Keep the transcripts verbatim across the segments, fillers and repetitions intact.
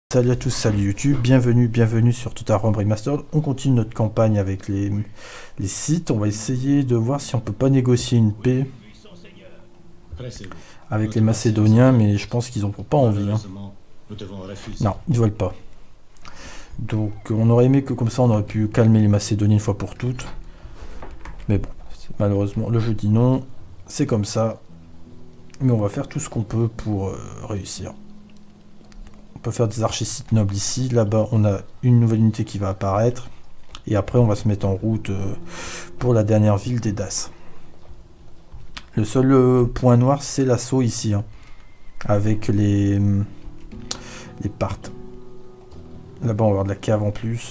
Salut à tous, salut YouTube, bienvenue, bienvenue sur Total War Remastered. On continue notre campagne avec les, les sites. On va essayer de voir si on peut pas négocier une paix avec les Macédoniens, mais je pense qu'ils n'ont pas envie. Hein. Non, ils veulent pas. Donc on aurait aimé que comme ça on aurait pu calmer les Macédoniens une fois pour toutes. Mais bon, malheureusement le jeu dit non, c'est comme ça. Mais on va faire tout ce qu'on peut pour euh, réussir. On peut faire des archésites nobles ici. Là-bas, on a une nouvelle unité qui va apparaître. Et après, on va se mettre en route euh, pour la dernière ville des Das. Le seul euh, point noir, c'est l'assaut ici. Hein, avec les, les Parthes. Là-bas, on va avoir de la cave en plus.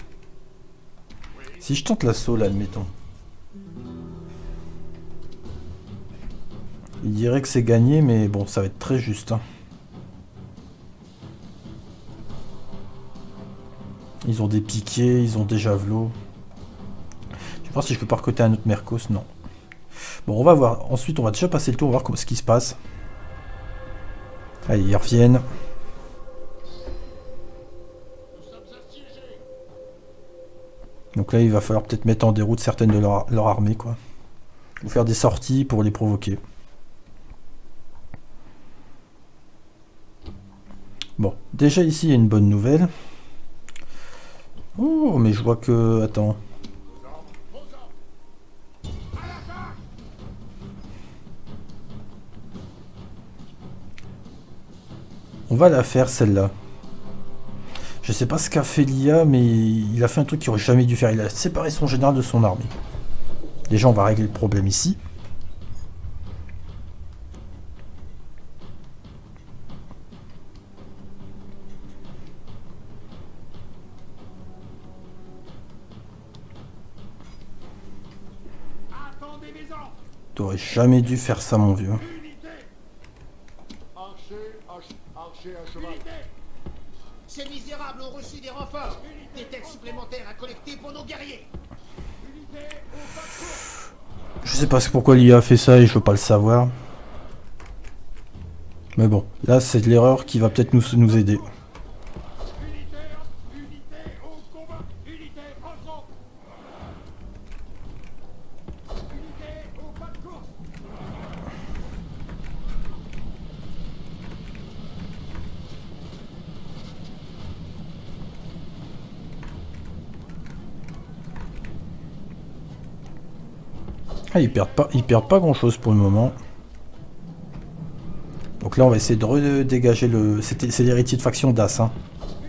Si je tente l'assaut, là, admettons. Il dirait que c'est gagné, mais bon, ça va être très juste. Hein. Ils ont des piquets, ils ont des javelots. Je vais voir si je peux pas recruter un autre Mercos. Non. Bon, on va voir. Ensuite, on va déjà passer le tour, on va voir comment, ce qui se passe. Allez, ils reviennent. Donc là, il va falloir peut-être mettre en déroute certaines de leur, leur armée, quoi. Ou faire des sorties pour les provoquer. Bon, déjà ici, il y a une bonne nouvelle. Oh, mais je vois que... Attends. On va la faire, celle-là. Je sais pas ce qu'a fait l'I A, mais il a fait un truc qu'il aurait jamais dû faire. Il a séparé son général de son armée. Déjà, on va régler le problème ici. T'aurais jamais dû faire ça, mon vieux. Ces misérables ont reçu des renforts, des têtes supplémentaires à collecter pour nos guerriers. Je sais pas pourquoi l'I A a fait ça et je veux pas le savoir. Mais bon, là c'est de l'erreur qui va peut-être nous, nous aider. Ah, ils perdent pas, ils perdent pas grand chose pour le moment. Donc là on va essayer de redégager le... C'est l'héritier de faction d'As. Hein.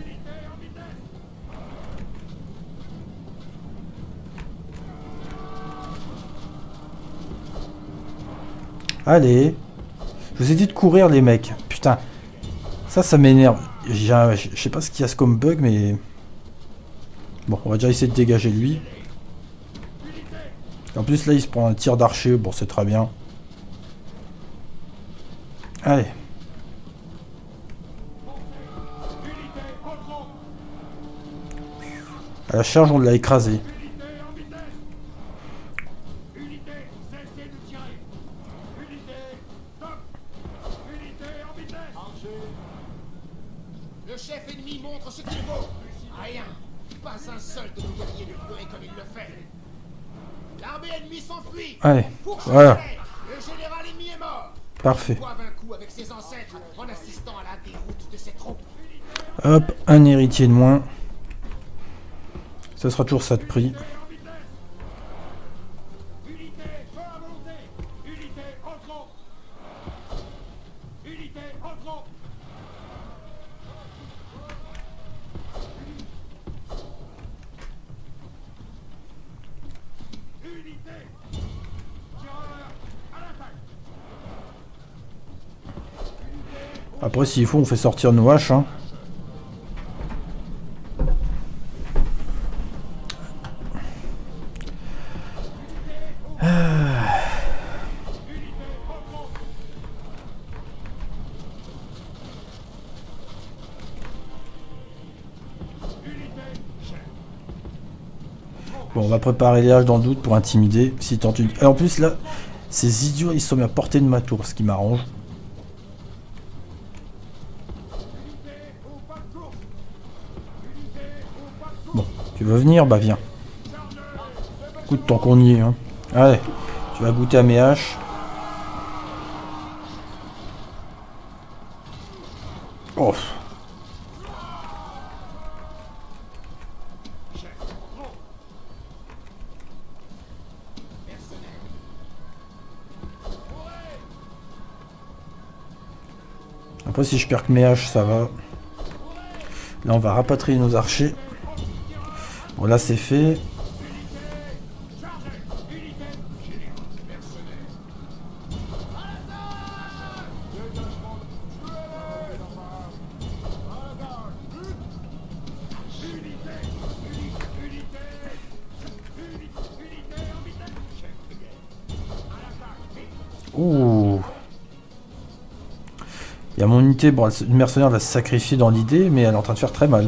Allez. Je vous ai dit de courir les mecs. Putain. Ça, ça m'énerve. Je sais pas ce qu'il y a comme bug, mais... Bon, on va déjà essayer de dégager lui. En plus là il se prend un tir d'archer, bon c'est très bien. Allez. À la charge on l'a écrasé. Le chef ennemi montre ce qu'il vaut. Rien. Pas un seul de nos guerriers ne ferait comme il le fait. L'armée ennemie s'enfuit. Allez, voilà. Le général ennemi est mort. Parfait. Vaincu avec ses ancêtres en assistant à la déroute de ses troupes. Hop, un héritier de moins. Ça sera toujours ça de prix. Après, s'il faut, on fait sortir nos haches. Hein. Ah. Bon, on va préparer les haches dans le doute pour intimider. Si tant une... Et en plus, là, ces idiots, ils sont mis à portée de ma tour, ce qui m'arrange. Tu veux venir? Bah viens. Écoute, tant qu'on y est. Hein. Allez, tu vas goûter à mes haches. Oh. Après, si je perds que mes haches, ça va. Là, on va rapatrier nos archers. Bon, là, c'est fait. Ouh. Il y a mon unité, bon, une mercenaire va se sacrifier dans l'idée, mais elle est en train de faire très mal.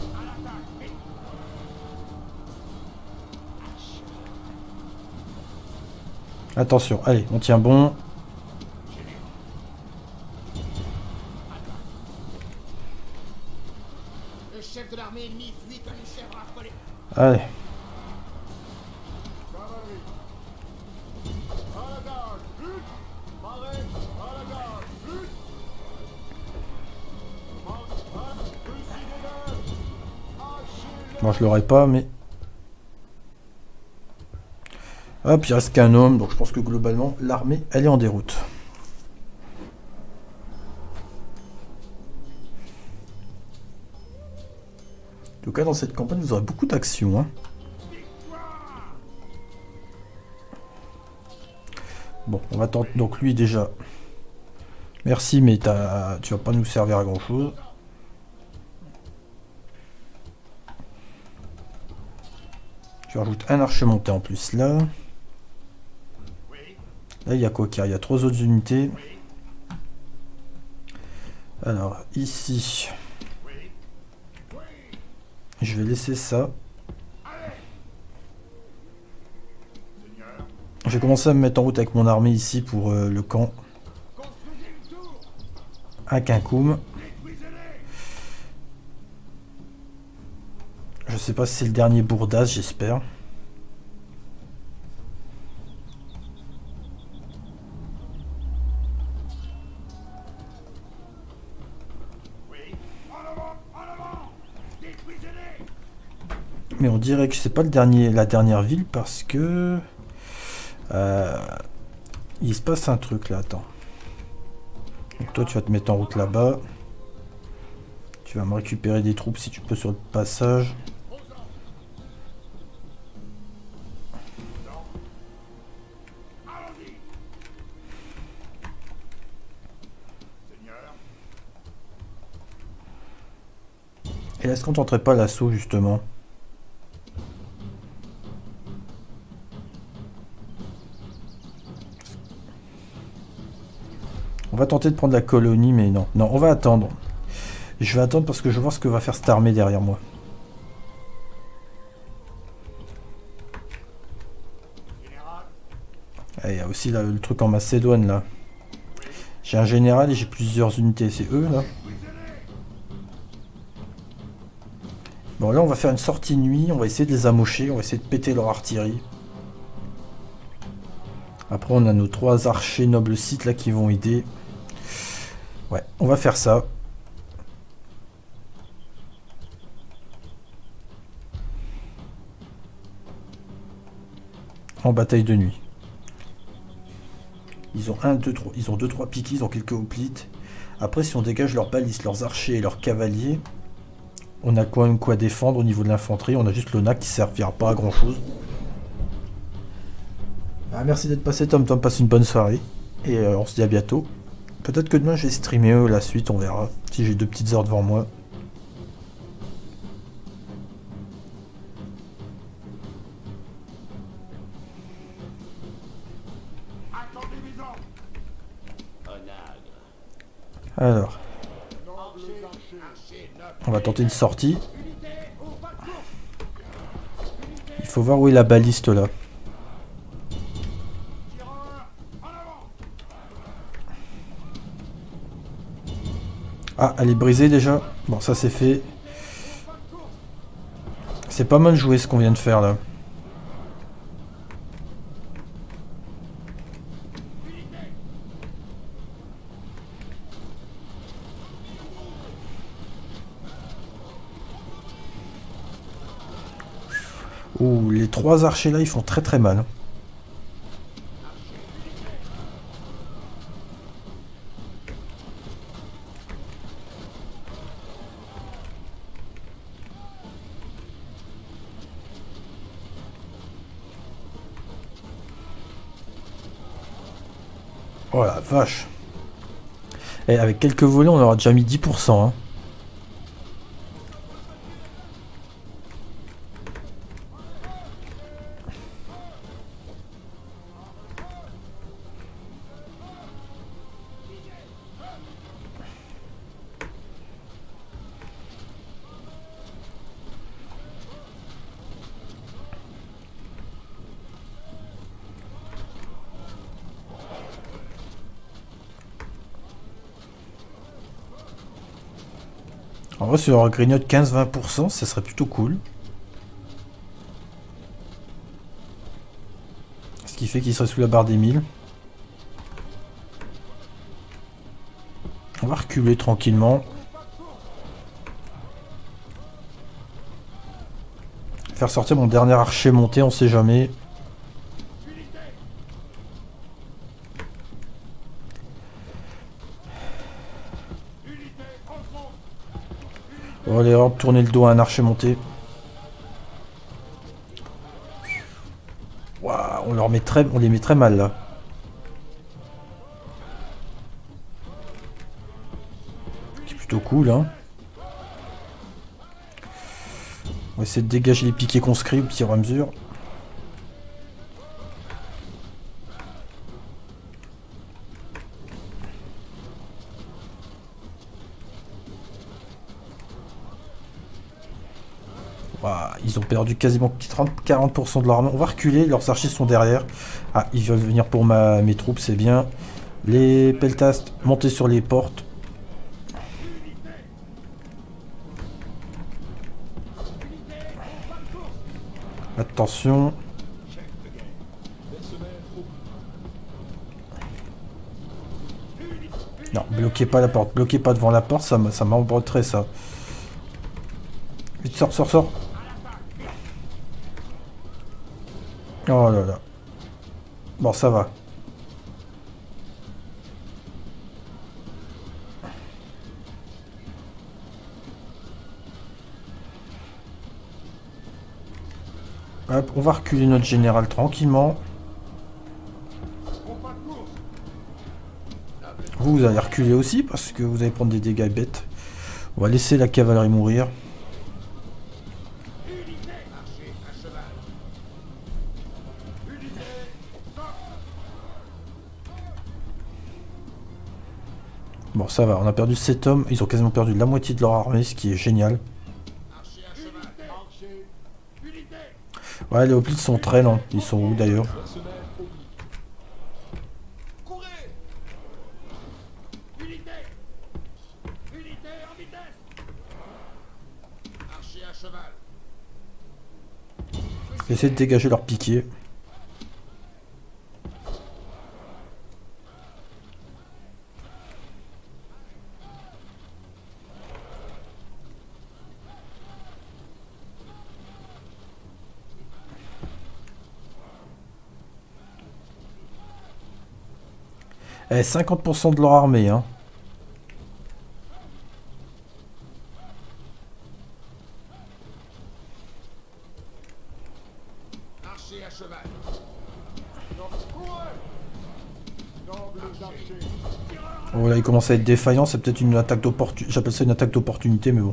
Attention, allez, on tient bon. Le chef de l'armée ennemie fuit comme une chèvre affolée. Allez. Moi je l'aurais pas, mais... Hop, il reste qu'un homme, donc je pense que globalement, l'armée, elle est en déroute. En tout cas, dans cette campagne, vous aurez beaucoup d'actions. Hein. Bon, on va tenter... Donc lui, déjà... Merci, mais t'as... tu vas pas nous servir à grand-chose. Tu rajoutes un archer monté en plus, là. Là, il y a quoi qu'il y a? Il y a trois autres unités. Alors, ici... Je vais laisser ça. Je vais commencer à me mettre en route avec mon armée ici pour euh, le camp. À Quincoum. Je sais pas si c'est le dernier Bourdas, j'espère. Mais on dirait que c'est pas le dernier, la dernière ville parce que euh, il se passe un truc là. Attends. Donc toi tu vas te mettre en route là-bas. Tu vas me récupérer des troupes si tu peux sur le passage. Et est-ce qu'on tenterait pas l'assaut justement? On va tenter de prendre la colonie, mais non. Non, on va attendre. Je vais attendre parce que je vais voir ce que va faire cette armée derrière moi. Ah, il y a aussi là, le truc en Macédoine, là. J'ai un général et j'ai plusieurs unités. C'est eux, là. Bon, là, on va faire une sortie nuit. On va essayer de les amocher. On va essayer de péter leur artillerie. Après, on a nos trois archers nobles sites, là, qui vont aider. Ouais, on va faire ça. En bataille de nuit. Ils ont un, deux, trois, ils ont deux, trois piquets, ils ont quelques hoplites. Après, si on dégage leurs balises, leurs archers et leurs cavaliers, on a quand même quoi défendre au niveau de l'infanterie. On a juste l'O N A C qui servira pas à grand chose. Ah, merci d'être passé, Tom. Tom, passe une bonne soirée. Et euh, on se dit à bientôt. Peut-être que demain je vais streamer eux la suite, on verra. Si j'ai deux petites heures devant moi. Alors. On va tenter une sortie. Il faut voir où est la baliste là. Ah, elle est brisée déjà. Bon, ça c'est fait. C'est pas mal joué ce qu'on vient de faire là. Oh, les trois archers là, ils font très très mal. Oh la vache. Et avec quelques volets, on aura déjà mis dix pour cent. Hein. En vrai, si on grignote quinze à vingt pour cent, ça serait plutôt cool. Ce qui fait qu'il serait sous la barre des mille. On va reculer tranquillement. Faire sortir mon dernier archer monté, on sait jamais. Oh, l'erreur de tourner le dos à un archer monté. Waouh, on leur met très, on les met très mal là. C'est plutôt cool, hein. On va essayer de dégager les piquets conscrits au fur et à mesure. Ils ont perdu quasiment trente à quarante pour cent de leur armée. On va reculer, leurs archers sont derrière. Ah, ils veulent venir pour ma, mes troupes, c'est bien. Les peltastes, monter sur les portes. Attention. Non, bloquez pas la porte, bloquez pas devant la porte, ça m'embêterait ça. Vite, sors, sors, sors. Oh là là. Bon, ça va. Hop, on va reculer notre général tranquillement. Vous, vous allez reculer aussi parce que vous allez prendre des dégâts bêtes. On va laisser la cavalerie mourir. Bon, ça va, on a perdu sept hommes, ils ont quasiment perdu la moitié de leur armée, ce qui est génial. Ouais, les hoplites sont très lents, ils sont où d'ailleurs? Essayer de dégager leur piquet. Eh, cinquante pour cent de leur armée, hein. Oh là, il commence à être défaillant, c'est peut-être une attaque d'opportunité. J'appelle ça une attaque d'opportunité, mais bon.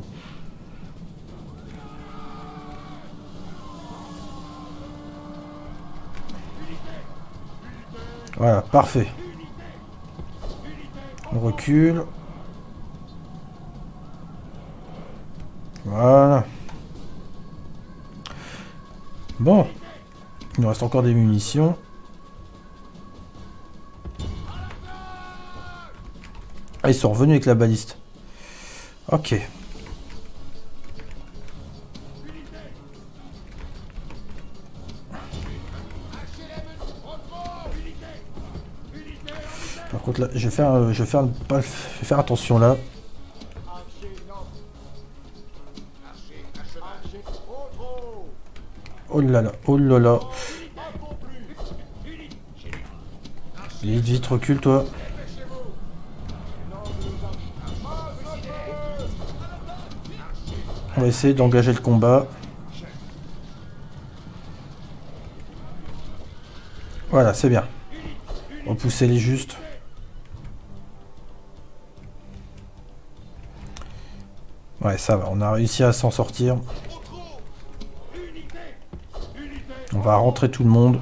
Voilà, parfait. On recule. Voilà. Bon. Il nous reste encore des munitions. Ah, ils sont revenus avec la baliste. Ok. contre là, je vais faire, euh, je vais faire, pas, je vais faire attention là. Oh là là, oh là là. Vite, vite, recule toi. On va essayer d'engager le combat. Voilà, c'est bien. Repousser les justes. Ouais, ça va, on a réussi à s'en sortir. On va rentrer tout le monde.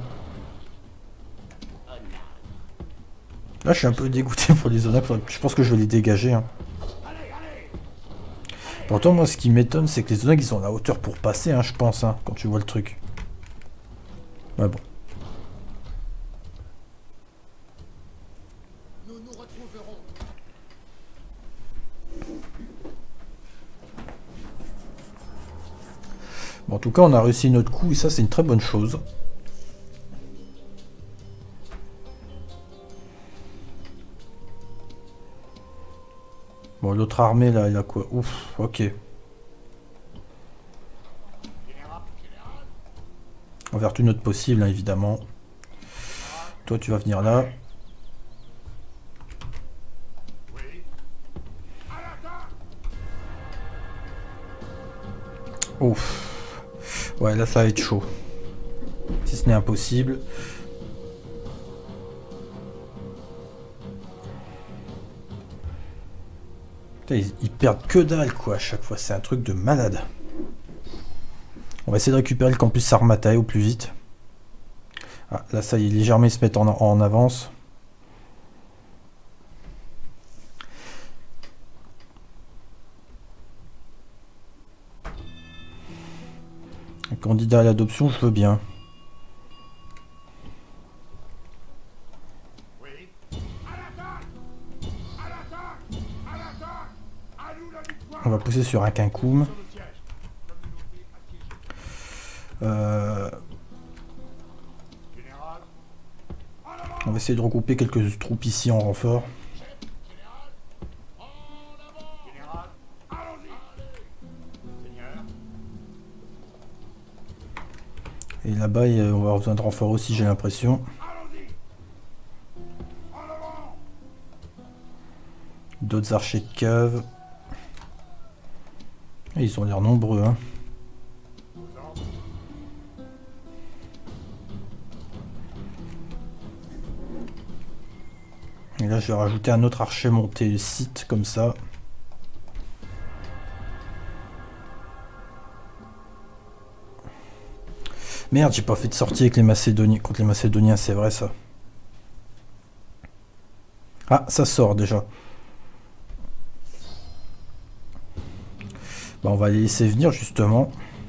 Là, je suis un peu dégoûté pour les zones. Je pense que je vais les dégager. Hein. Pourtant, moi, ce qui m'étonne, c'est que les zones, ils ont la hauteur pour passer, hein, je pense, hein, quand tu vois le truc. Ouais, bon. Nous nous retrouverons. Bon, en tout cas, on a réussi notre coup, et ça, c'est une très bonne chose. Bon, l'autre armée, là, il a quoi? Ouf, ok. On va faire tout notre possible, hein, évidemment. Toi, tu vas venir là. Ouf. Ouais, là, ça va être chaud. Si ce n'est impossible. Putain, ils, ils perdent que dalle, quoi, à chaque fois. C'est un truc de malade. On va essayer de récupérer le campus Sarmatae au plus vite. Ah, là, ça y est, les armées se mettent en, en avance. Un candidat à l'adoption, je veux bien. On va pousser sur un Quincoum. Euh... On va essayer de regrouper quelques troupes ici en renfort. Et là-bas, on va avoir besoin de renfort aussi, j'ai l'impression. D'autres archers de cave. Et ils ont l'air nombreux, hein. Et là, je vais rajouter un autre archer monté site, comme ça. Merde, j'ai pas fait de sortie avec les Macédoniens. Contre les Macédoniens, c'est vrai, ça. Ah, ça sort, déjà. Bah, on va les laisser venir, justement.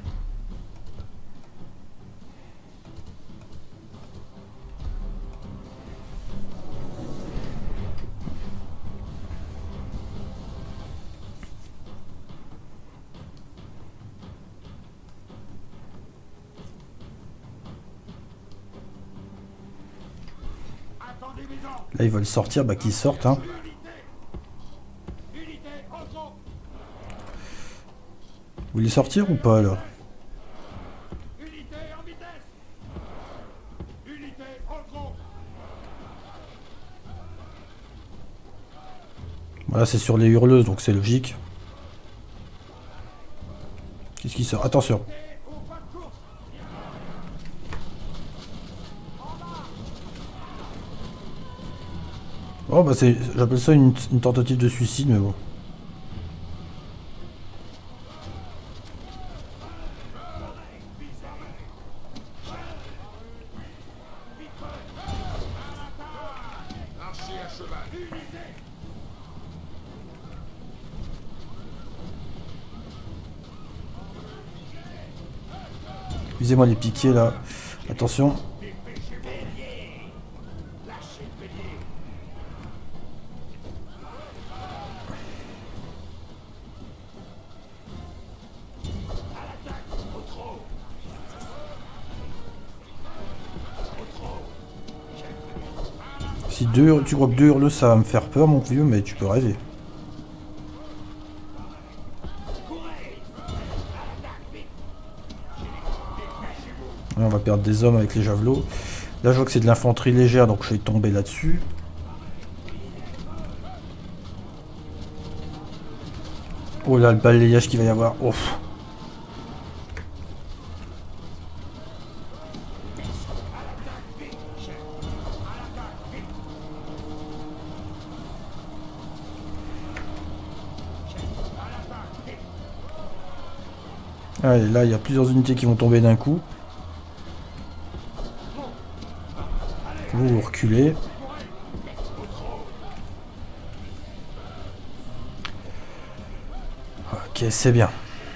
Là, ils veulent sortir, bah qu'ils sortent, hein. Vous voulez sortir ou pas, alors? Voilà, c'est sur les hurleuses, donc c'est logique. Qu'est-ce qui sort? Attention. Oh bah c'est, j'appelle ça une, une tentative de suicide, mais bon. Excusez-moi les piquets là. Attention. Si deux, tu crois que deux hurleux ça va me faire peur mon vieux, mais tu peux rêver. Là, on va perdre des hommes avec les javelots. Là je vois que c'est de l'infanterie légère donc je vais tomber là-dessus. Oh là le balayage qu'il va y avoir. Ouf. Allez, là il y a plusieurs unités qui vont tomber d'un coup. Vous reculez. Ok, c'est bien.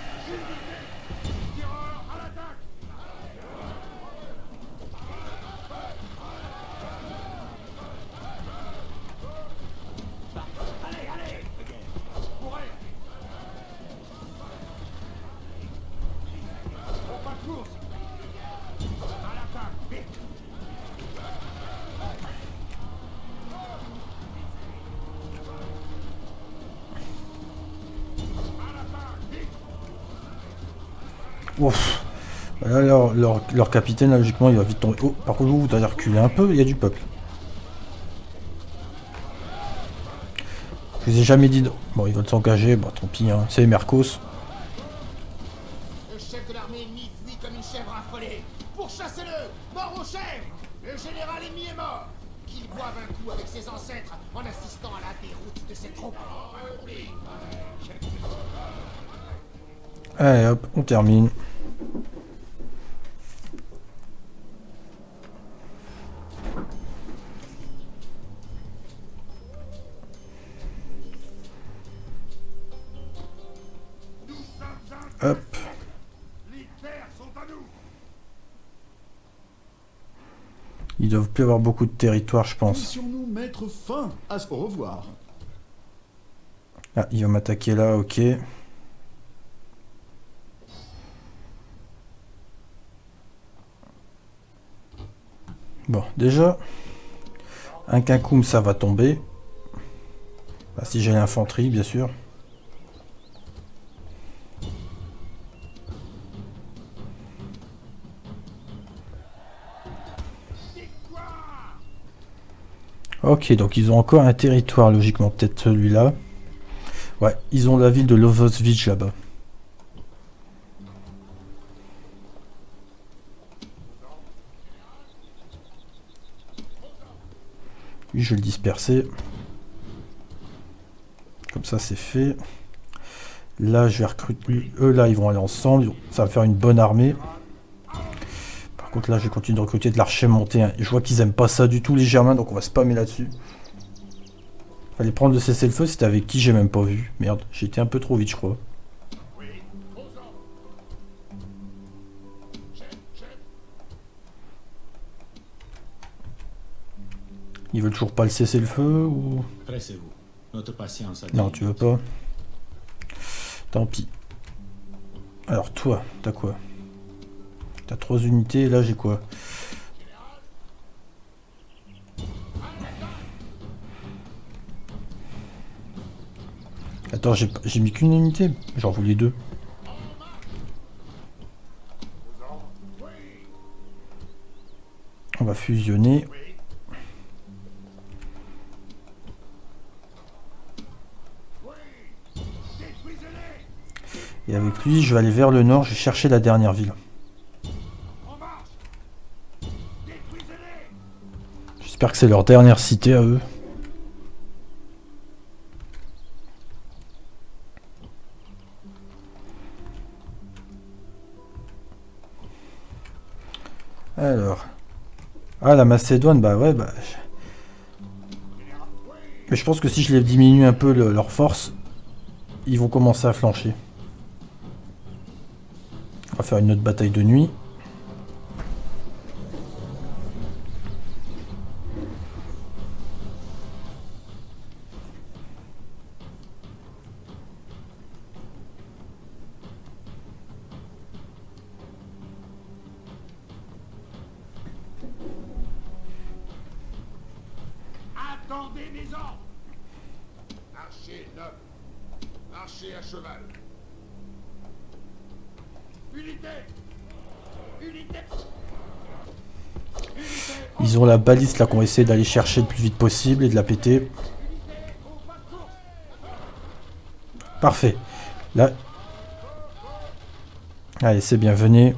Ouf. Là, leur, leur, leur capitaine, là, logiquement, il va vite tomber. Oh, par contre, vous, vous allez reculer un peu, il y a du peuple. Je vous ai jamais dit... De... Bon, ils veulent s'engager, bah tant pis, hein. C'est les Mercos. Le chef de l'armée ennemie fuit comme une chèvre affolée. Pourchassez-le! Mort au chef! Le général ennemi est mort! Qu'il boive un coup avec ses ancêtres en assistant à la déroute de ses troupes. Allez, hop, on termine. Hop. Ils doivent plus avoir beaucoup de territoire, je pense. Puissions-nous mettre fin à ce... Au revoir. Ah, il va m'attaquer là, ok. Bon, déjà, un quincoum, ça va tomber. Bah, si j'ai l'infanterie, bien sûr. Ok, donc ils ont encore un territoire, logiquement, peut-être celui-là. Ouais, ils ont la ville de Lovosvich là-bas. Lui, je vais le disperser. Comme ça, c'est fait. Là, je vais recruter... Eux, là, ils vont aller ensemble. Ça va faire une bonne armée. Par contre, là, je vais continuer de recruter de l'archer monté. Hein. Je vois qu'ils aiment pas ça du tout, les Germains, donc on va spammer là-dessus. Fallait prendre le cessez-le-feu, c'était avec qui j'ai même pas vu. Merde, j'ai été un peu trop vite, je crois. Ils veulent toujours pas le cessez-le-feu ou... Notre patience a non, tu veux pas. Tant pis. Alors toi, t'as quoi? T'as trois unités, et là j'ai quoi? Attends, j'ai mis qu'une unité? J'en voulais deux. On va fusionner. Et avec lui, je vais aller vers le nord, je vais chercher la dernière ville. J'espère que c'est leur dernière cité à eux. Alors. Ah, la Macédoine, bah ouais, bah... Mais je pense que si je les diminue un peu le, leur force, ils vont commencer à flancher. On va faire une autre bataille de nuit. Attendez mes ordres. Archer noble. Archer à cheval. Unité. Unité. Ils ont la baliste là qu'on va essayer d'aller chercher le plus vite possible et de la péter. Parfait. Là. Allez, c'est bien, venez.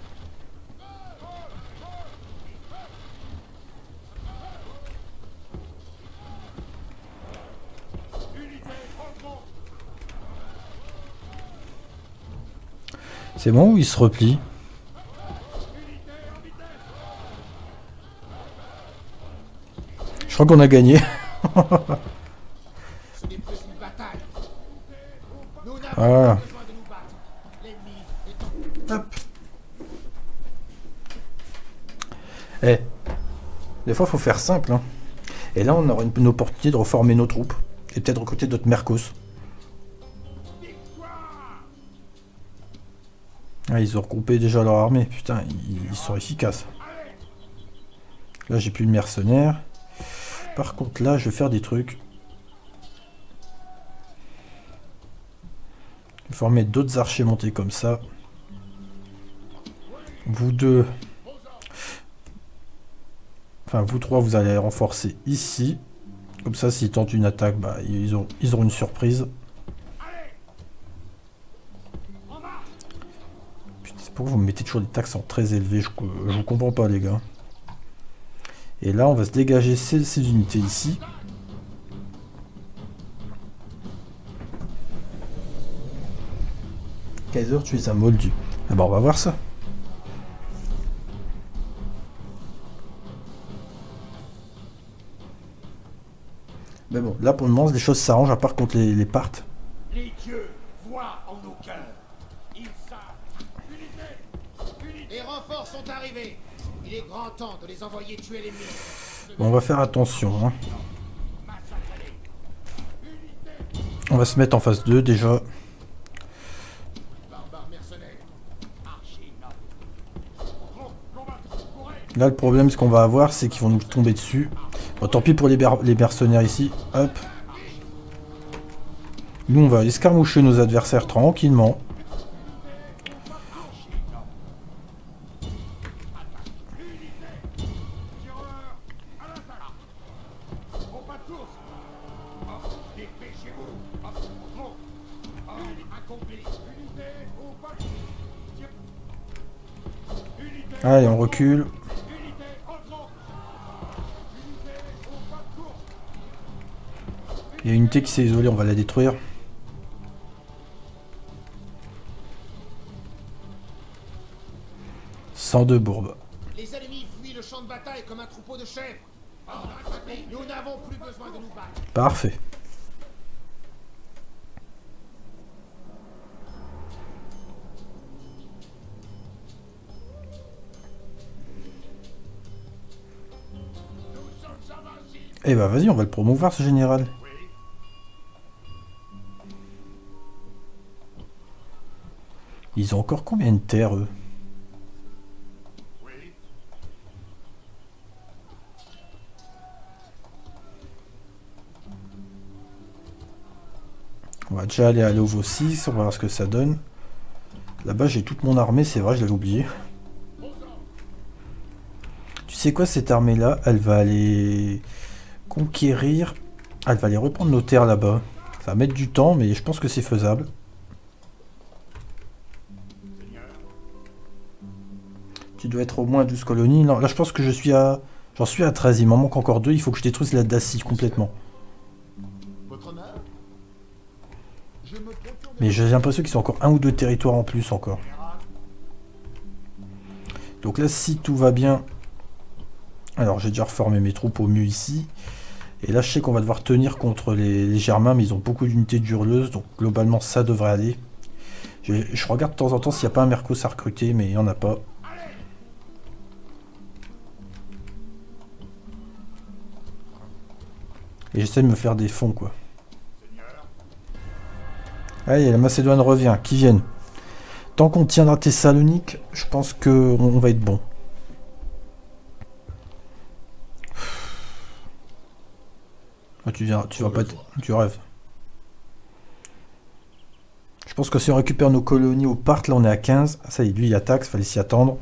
C'est bon ou il se replie? Je crois qu'on a gagné. Ce n'est plus une bataille. Nous n'avons Voilà. pas besoin de nous battre. L'ennemi est en... Hop. Eh, des fois, faut faire simple. Hein. Et là, on aura une, une opportunité de reformer nos troupes. Et peut-être recruter d'autres mercos. Ah, ils ont regroupé déjà leur armée. Putain, ils, ils sont efficaces. Là, j'ai plus de mercenaires. Par contre, là, je vais faire des trucs. Je vais former d'autres archers montés comme ça. Vous deux... Enfin, vous trois, vous allez renforcer ici. Comme ça, s'ils tentent une attaque, bah, ils, ont, ils auront une surprise. Putain, c'est pourquoi vous me mettez toujours des taxes en très élevés. Je, je vous comprends pas, les gars. Et là, on va se dégager ces, ces unités ici. Kaiser, tu es un moldu. Ah bah, on va voir ça. Mais bon, là pour le moment, les choses s'arrangent à part contre les, les parts. Les dieux voient en nos cœurs. Ils savent. Unité. Unité. Les renforts sont arrivés. Il est grand temps de les envoyer tuer l'ennemi. Bon, on va faire attention. Hein. On va se mettre en phase deux déjà. Là, le problème, ce qu'on va avoir, c'est qu'ils vont nous tomber dessus. Bon, tant pis pour les, les mercenaires ici. Hop. Nous, on va escarmoucher nos adversaires tranquillement. Allez, on recule. Il y a une unité qui s'est isolée, on va la détruire. cent deux bourbes. Les ennemis fuient le champ de bataille comme un troupeau de chèvres. Nous n'avons plus besoin de nous battre. Parfait. Eh bah vas-y, on va le promouvoir ce général. Ils ont encore combien de terres, eux? On va déjà aller à Lovo six, on va voir ce que ça donne. Là-bas, j'ai toute mon armée, c'est vrai, je l'avais oublié. Tu sais quoi, cette armée-là, elle va aller conquérir... Elle va aller reprendre nos terres là-bas. Ça va mettre du temps, mais je pense que c'est faisable. Tu dois être au moins à douze colonies. Non, là, je pense que je suis à... J'en suis à treize, il m'en manque encore deux. Il faut que je détruise la Dacie complètement. Mais j'ai l'impression qu'ils sont encore un ou deux territoires en plus encore. Donc là, si tout va bien... Alors, j'ai déjà reformé mes troupes au mieux ici. Et là, je sais qu'on va devoir tenir contre les, les Germains, mais ils ont beaucoup d'unités d'hurleuses. Donc, globalement, ça devrait aller. Je, je regarde de temps en temps s'il n'y a pas un Mercos à recruter, mais il n'y en a pas. Et j'essaie de me faire des fonds, quoi. Allez, la Macédoine revient, qui viennent. Tant qu'on tiendra Thessalonique, je pense qu'on on va être bon. Ah, tu viens, tu vas pas... Tu rêves. Je pense que si on récupère nos colonies au parc, là on est à quinze. Ah, ça y est, lui il attaque, il fallait s'y attendre.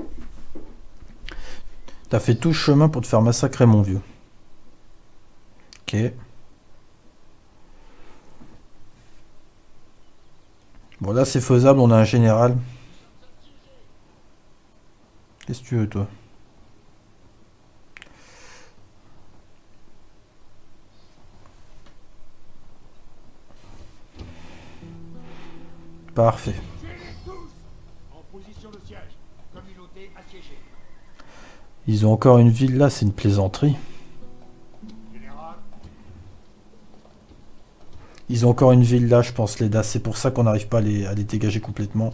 T'as fait tout le chemin pour te faire massacrer, mon vieux. Ok. Bon, là c'est faisable, on a un général. Qu'est-ce que tu veux, toi? Parfait. Ils ont encore une ville là, c'est une plaisanterie. Ils ont encore une ville là, je pense, les D A. C'est pour ça qu'on n'arrive pas à les, à les dégager complètement.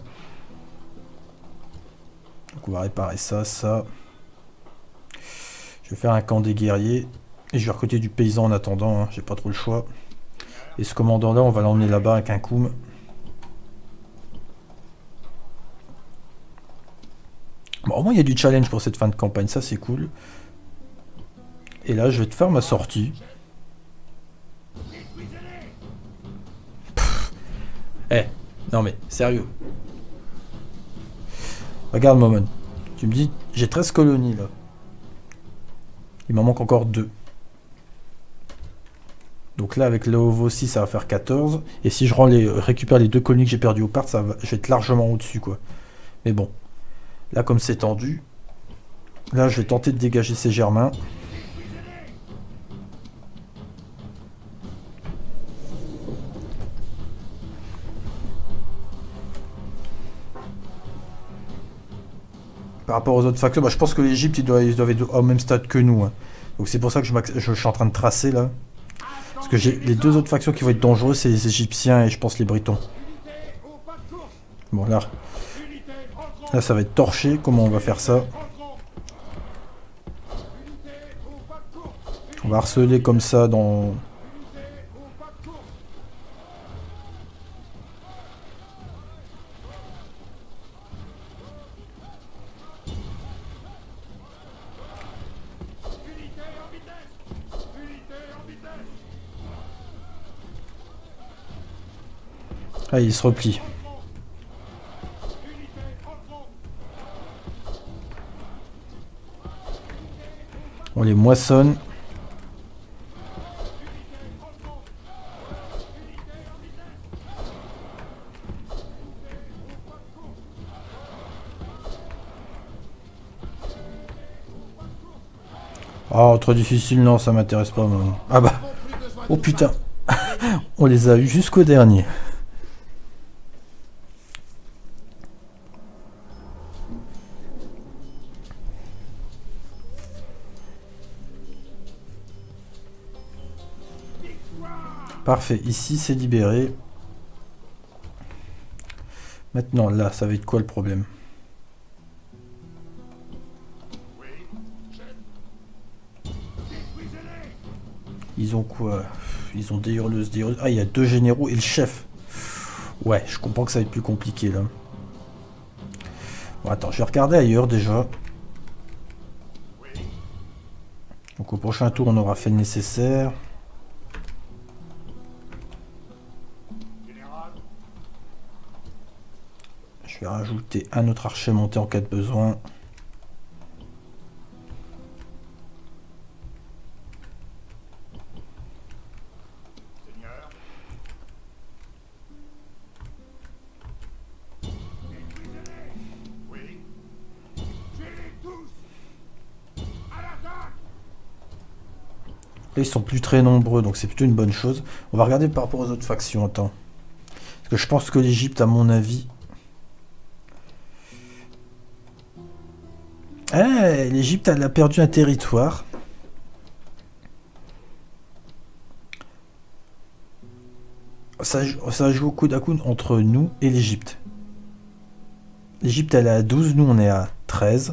Donc on va réparer ça, ça. Je vais faire un camp des guerriers. Et je vais recruter du paysan en attendant, hein. J'ai pas trop le choix. Et ce commandant là, on va l'emmener là-bas avec un koum. Bon, au moins il y a du challenge pour cette fin de campagne, ça c'est cool. Et là je vais te faire ma sortie. Eh, non mais, sérieux. Regarde Momon. Tu me dis, j'ai treize colonies là. Il m'en manque encore deux. Donc là avec le Ovo-aussi ça va faire quatorze. Et si je rends les, récupère les deux colonies que j'ai perdues au parc, ça va, je vais être largement au-dessus quoi. Mais bon. Là comme c'est tendu. Là je vais tenter de dégager ces germains. Par rapport aux autres facteurs, bah, je pense que l'Égypte, ils doivent, ils doivent être au même stade que nous. Hein. Donc c'est pour ça que je, je suis en train de tracer là. Parce que j'ai les deux autres factions qui vont être dangereuses, c'est les Égyptiens et je pense les Britons. Bon là, là ça va être torché. Comment on va faire ça? On va harceler comme ça dans... Ah, il se replie. On les moissonne. Oh, trop difficile, non, ça m'intéresse pas. Moi. Ah bah, oh putain, on les a eu jusqu'au dernier. Parfait, ici c'est libéré. Maintenant, là, ça va être quoi le problème? Ils ont quoi? Ils ont des hurleuses, des hurleuses. Ah, il y a deux généraux et le chef. Ouais, je comprends que ça va être plus compliqué là. Bon, attends, je vais regarder ailleurs déjà. Donc au prochain tour, on aura fait le nécessaire. Je vais rajouter un autre archer monté en cas de besoin. Là, ils sont plus très nombreux, donc c'est plutôt une bonne chose. On va regarder par rapport aux autres factions. Attends. Parce que je pense que l'Égypte, à mon avis... Eh, l'Égypte, elle a perdu un territoire. Ça, ça joue au coude à coude entre nous et l'Égypte. L'Égypte, elle est à douze, nous on est à treize.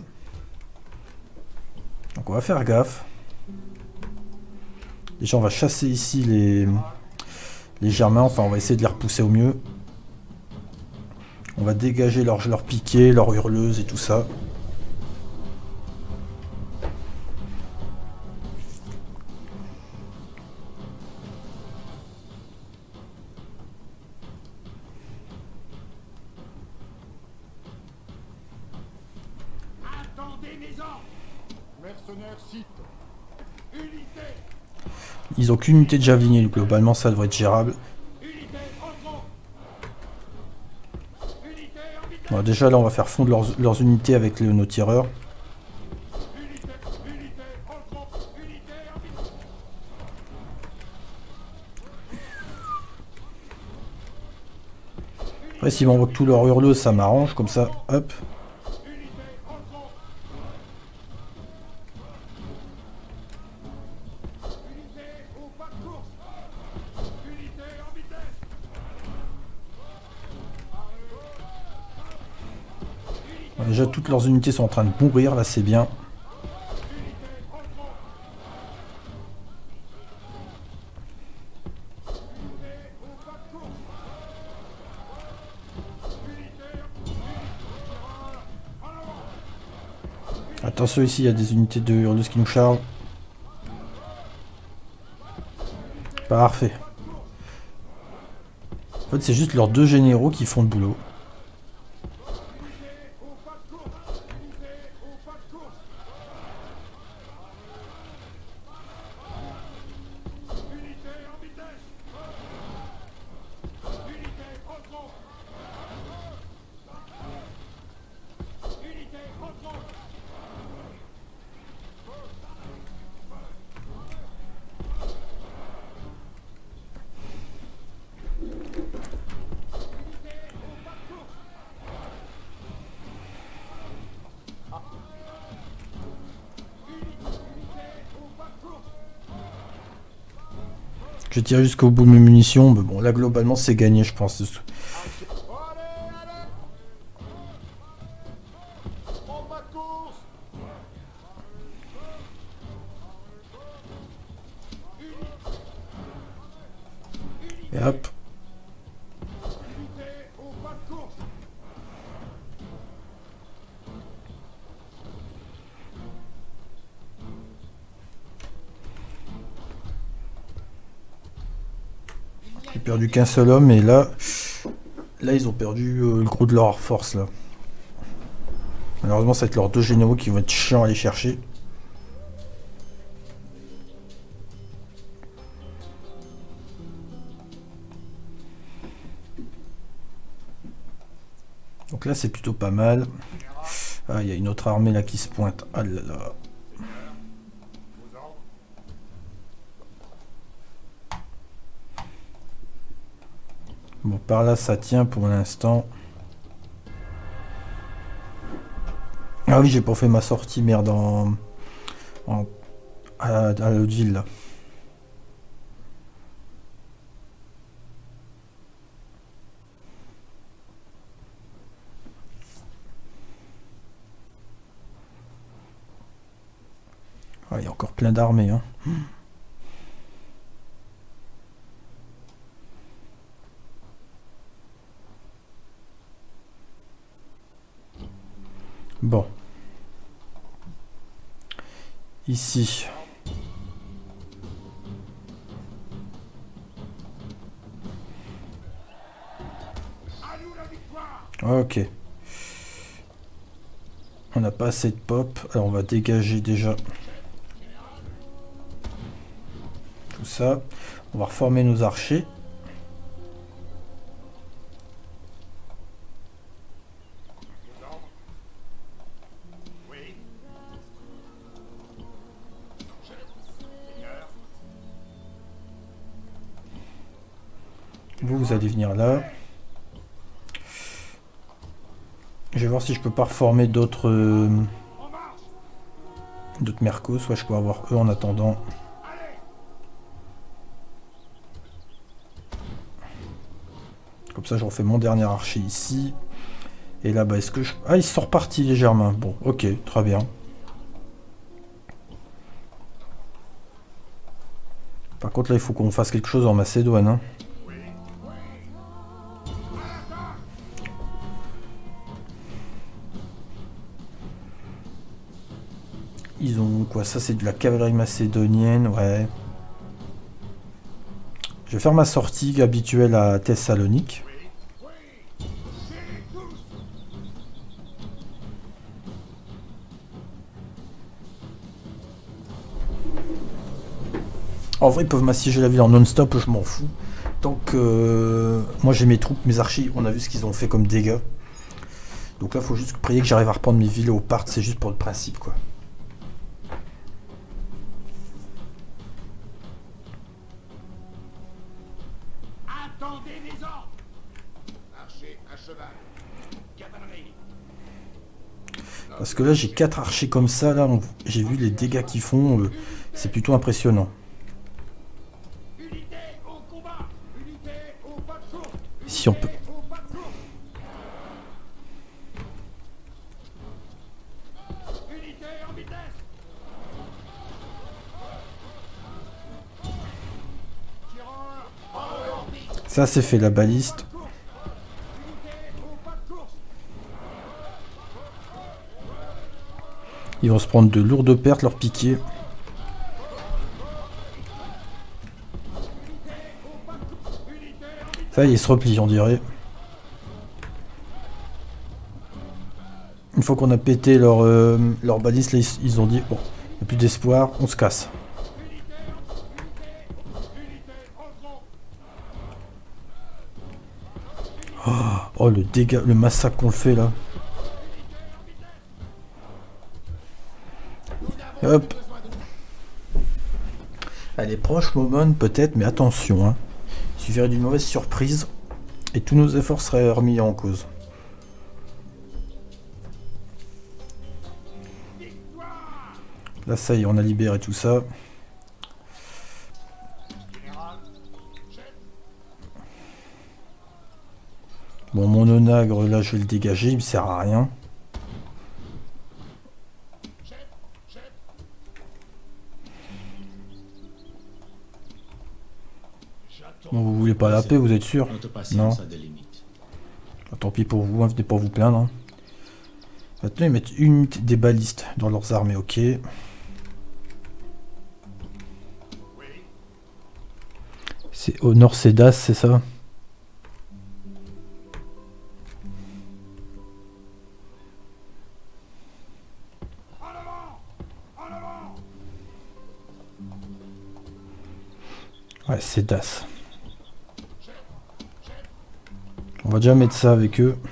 Donc on va faire gaffe. Déjà, on va chasser ici les, les germains. Enfin, on va essayer de les repousser au mieux. On va dégager leurs leur piquets, leurs hurleuses et tout ça. Ils ont qu'une unité de javelinier, globalement ça devrait être gérable. Bon, déjà là on va faire fondre leurs, leurs unités avec le, nos tireurs. Après s'ils m'envoient tous leurs hurleuses ça m'arrange, comme ça, hop. Déjà toutes leurs unités sont en train de mourir, là c'est bien. Attention ici, il y a des unités de hurleuses qui nous chargent. Parfait. En fait c'est juste leurs deux généraux qui font le boulot. Je tire jusqu'au bout de mes munitions, mais bon là globalement c'est gagné je pense. Et hop. J'ai perdu qu'un seul homme et là, là ils ont perdu euh, le gros de leur force là. Malheureusement ça va être leurs deux généraux qui vont être chiants à aller chercher. Donc là c'est plutôt pas mal. Ah il y a une autre armée là qui se pointe. Ah là là. Bon, par là, ça tient pour l'instant. Ah oui, j'ai pas fait ma sortie, merde, en... en... à, à l'autre ville, là. Ah, il y a encore plein d'armées, hein. Bon. Ici. Ok. On n'a pas assez de pop. Alors on va dégager déjà tout ça. On va reformer nos archers. Vous, vous allez venir là. Je vais voir si je peux pas reformer d'autres euh, d'autres mercos, soit je peux avoir eux en attendant. Comme ça je refais mon dernier archer ici. Et là bas est-ce que je... Ah ils sont repartis les Germains. Bon ok, très bien. Par contre là il faut qu'on fasse quelque chose en Macédoine. Hein. Ils ont quoi? Ça c'est de la cavalerie macédonienne, ouais. Je vais faire ma sortie habituelle à Thessalonique. En vrai, ils peuvent m'assiéger la ville en non-stop, je m'en fous. Tant que euh, moi j'ai mes troupes, mes archis, on a vu ce qu'ils ont fait comme dégâts. Donc là, il faut juste prier que j'arrive à reprendre mes villes au part, c'est juste pour le principe, quoi. Attendez les ordres. Archer à cheval. Cavalerie. Parce que là, j'ai quatre archers comme ça, là, j'ai vu les dégâts qu'ils font, euh, c'est plutôt impressionnant. Unité au combat. Unité au pas de course. Si on peut... Au pas de course. Unité en vitesse. Tireur. En orbite. Ça, c'est fait, la baliste. Unité au pas de course. Ils vont se prendre de lourdes pertes, leurs piquets. Ça, ils se replient, on dirait. Une fois qu'on a pété leur, euh, leur baliste, là, ils, ils ont dit, bon, il n'y a plus d'espoir, on se casse. Oh, oh, le dégât, le massacre qu'on le fait, là. Hop. Elle est proche, Momon, peut-être, mais attention, hein. Il suffirait d'une mauvaise surprise et tous nos efforts seraient remis en cause. Là, ça y est, on a libéré tout ça. Bon, mon onagre, là, je vais le dégager, il me sert à rien. Bon, vous voulez pas la paix, vous êtes sûr? Non. Ah, tant pis pour vous, hein, venez pas vous plaindre. Hein. Maintenant, ils mettent une unité des balistes dans leurs armées, ok. C'est au nord, c'est Das, c'est ça? Ouais, c'est Das. On va déjà mettre ça avec eux.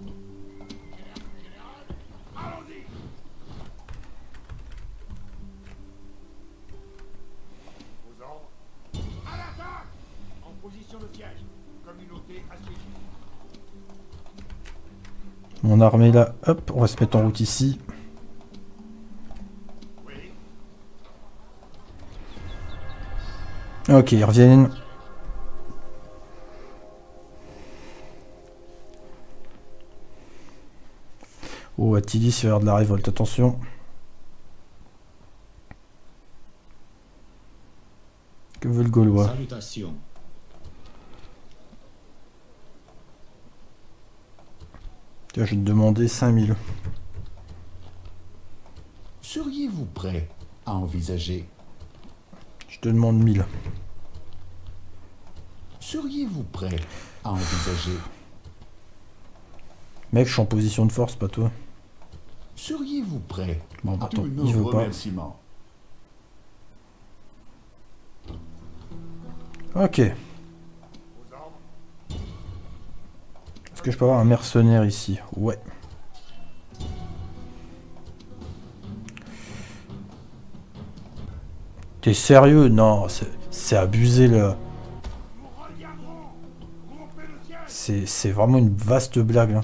Mon armée là, hop, on va se mettre en route ici. Ok, ils reviennent. Oh, Attilis, il va y avoir de la révolte, attention. Que veut le Gaulois? Salutations. Tiens, je vais te demander cinq mille. Seriez-vous prêt à envisager? Je te demande mille. Seriez-vous prêt à envisager? Mec, je suis en position de force, pas toi. Seriez-vous prêt Bon, bah, à attends, un il veut pas. remerciement? Ok. Est-ce que je peux avoir un mercenaire ici? Ouais. T'es sérieux? Non, c'est abusé là. C'est vraiment une vaste blague. Hein.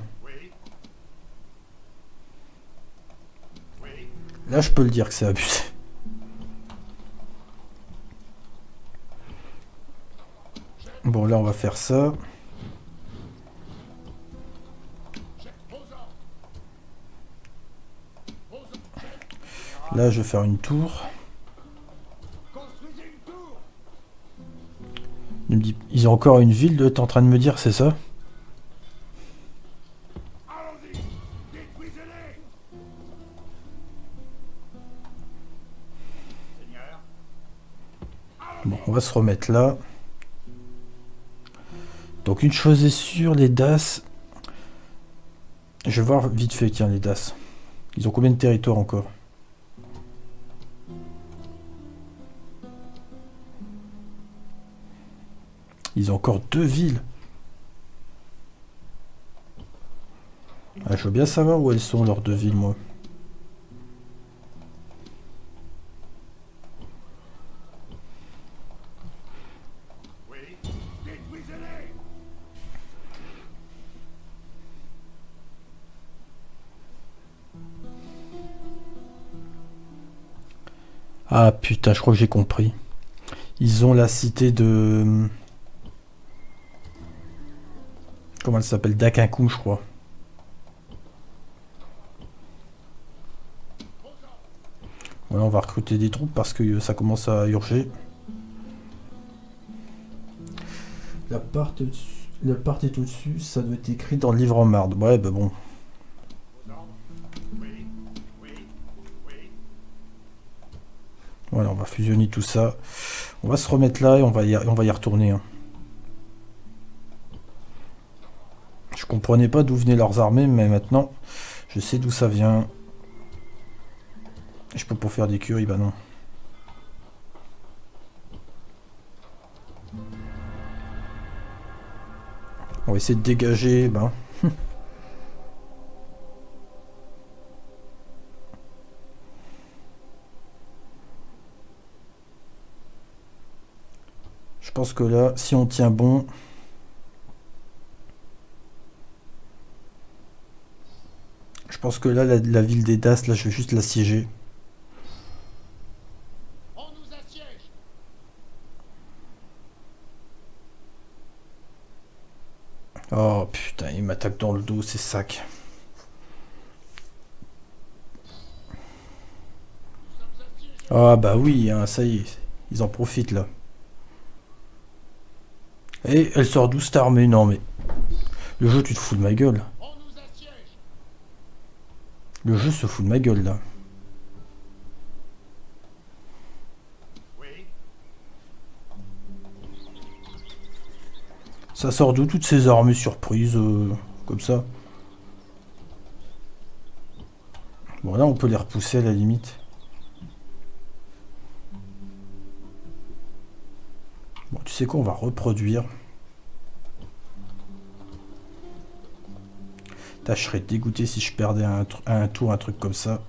Là, je peux le dire que c'est abusé. Bon, là, on va faire ça. Là, je vais faire une tour. Il me dit, ils ont encore une ville, t'es en train de me dire, c'est ça? Bon, on va se remettre là. Donc une chose est sûre, les Das. Je vais voir vite fait, tiens, les Das. Ils ont combien de territoires encore? Ils ont encore deux villes. Ah, je veux bien savoir où elles sont, leurs deux villes, moi. Ah putain, je crois que j'ai compris. Ils ont la cité de... Comment elle s'appelle? Dakinkoum, je crois. Voilà, on va recruter des troupes parce que ça commence à urger. La part, la part est au-dessus, ça doit être écrit dans le livre en marde. Ouais, bah bon. Voilà, on va fusionner tout ça. On va se remettre là et on va y, on va y retourner. Hein. Je comprenais pas d'où venaient leurs armées, mais maintenant, je sais d'où ça vient. Je peux pas faire des curies, bah non. On va essayer de dégager, ben... Je pense que là, si on tient bon... Je pense que là, la, la ville des Das, là, je vais juste l'assiéger. On nous assiège. Oh putain, il m'attaque dans le dos, c'est sac. Ah bah oui, hein, ça y est, ils en profitent là. Et elle sort d'où cette armée? Non mais... Le jeu, tu te fous de ma gueule. Le jeu se fout de ma gueule là. Ça sort d'où toutes ces armées surprises euh, comme ça? Bon là on peut les repousser à la limite. Bon tu sais quoi, on va reproduire. Là, je serais dégoûté si je perdais un, un tour, un truc comme ça.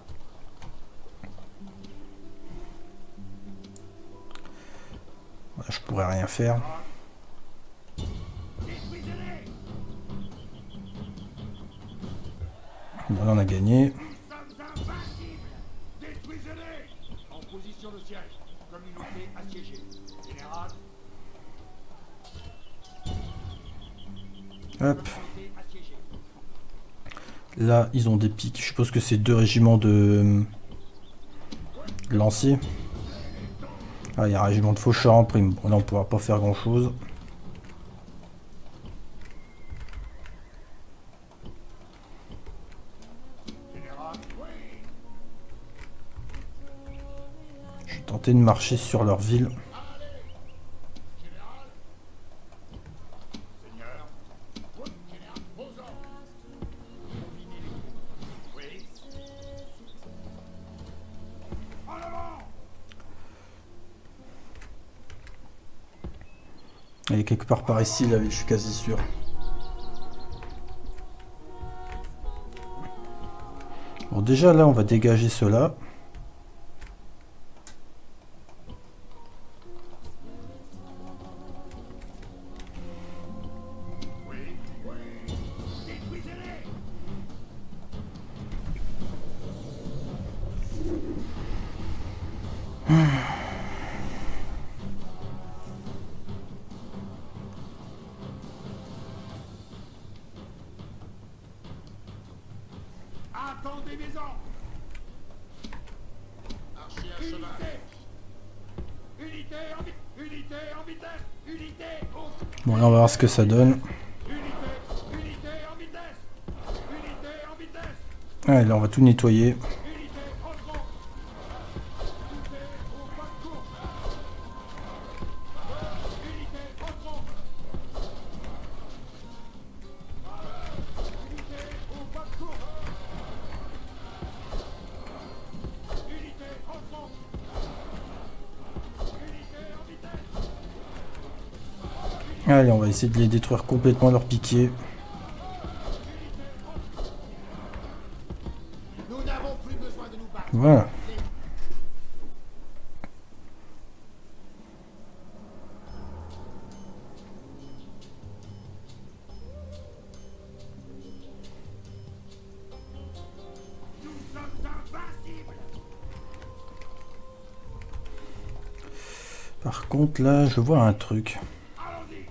Là, je pourrais rien faire. Bon, là, on a gagné. Hop. Là, ils ont des pics. Je suppose que c'est deux régiments de lanciers. Ah, il y a un régiment de faucheurs en prime. Bon, là, on ne pourra pas faire grand-chose. Je vais tenter de marcher sur leur ville. Elle est quelque part par ici, la ville, je suis quasi sûr. Bon, déjà là, on va dégager cela. Attendez mes ordres. Archer à cheval. Unité en vitesse. Unité en vitesse. Unité au... Bon, là, on va voir ce que ça donne. Unité, unité en vitesse. Unité en vitesse. Ah, là, on va tout nettoyer. Unité en front. Unité au pas de course. Unité en front. Unité au pas de course. Unité en front. Unité en vitesse. Allez, on va essayer de les détruire complètement, leur piquer. Nous n'avons plus besoin de nous battre. Voilà. Nous sommes invincibles. Par contre, là, je vois un truc. Allons-y.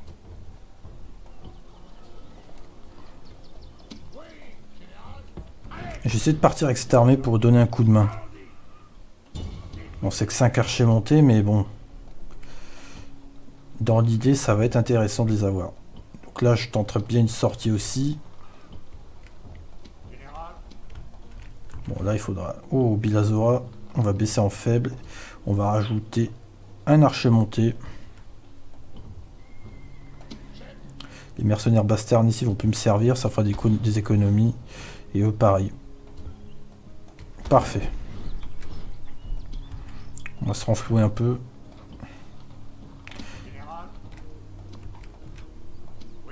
Oui, général. J'essaie de partir avec cette armée pour donner un coup de main. Bon, c'est que cinq archers montés, mais bon. Dans l'idée, ça va être intéressant de les avoir. Donc là, je tenterai bien une sortie aussi. Général. Bon, là, il faudra... Oh, Bilazora, on va baisser en faible. On va rajouter un archer monté. Les mercenaires bastards ici vont plus me servir. Ça fera des, des économies. Et eux, pareil. Parfait. On va se renflouer un peu. Général. Oui.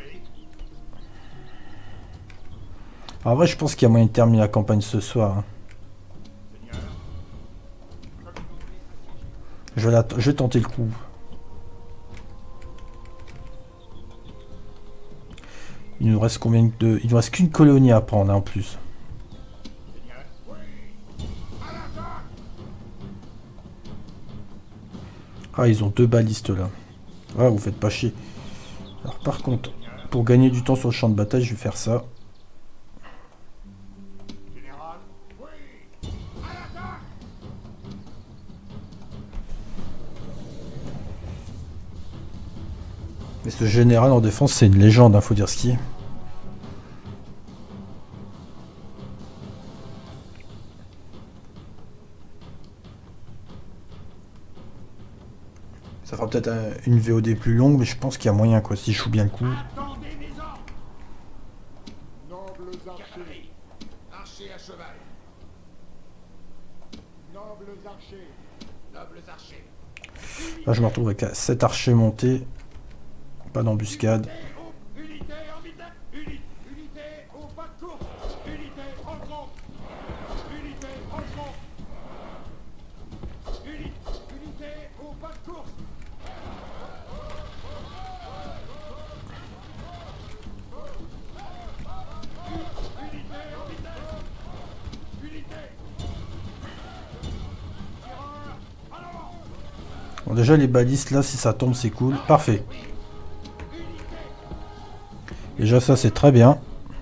En vrai, je pense qu'il y a moyen de terminer la campagne ce soir. Hein. Seigneur. Je, vais la je vais tenter le coup. Il nous reste combien de... Il nous reste qu'une colonie à prendre hein, en plus. Seigneur. Oui. À l'attaque. Ah, ils ont deux balistes là. Ah, vous faites pas chier. Alors par contre, pour gagner du temps sur le champ de bataille, je vais faire ça. Général. Oui. À l'attaque. Mais ce général en défense, c'est une légende, hein, faut dire ce qui est. Ça fera peut-être un- une V O D plus longue, mais je pense qu'il y a moyen, quoi, si je joue bien le coup. Attendez mes ordres. Nobles archers, Archers à cheval. nobles archers, Nobles archers. Là, je me retrouve avec sept archers montés. Pas d'embuscade. Unité en vitesse. Unité. Unité au pas de course. Unité en front. Unité en front. Unité. Unité au pas de course. Unité en vitesse. Unité. Tireur. En avant. Bon, déjà, les balistes, là, si ça tombe, c'est cool. Parfait. Déjà, ça, c'est très bien.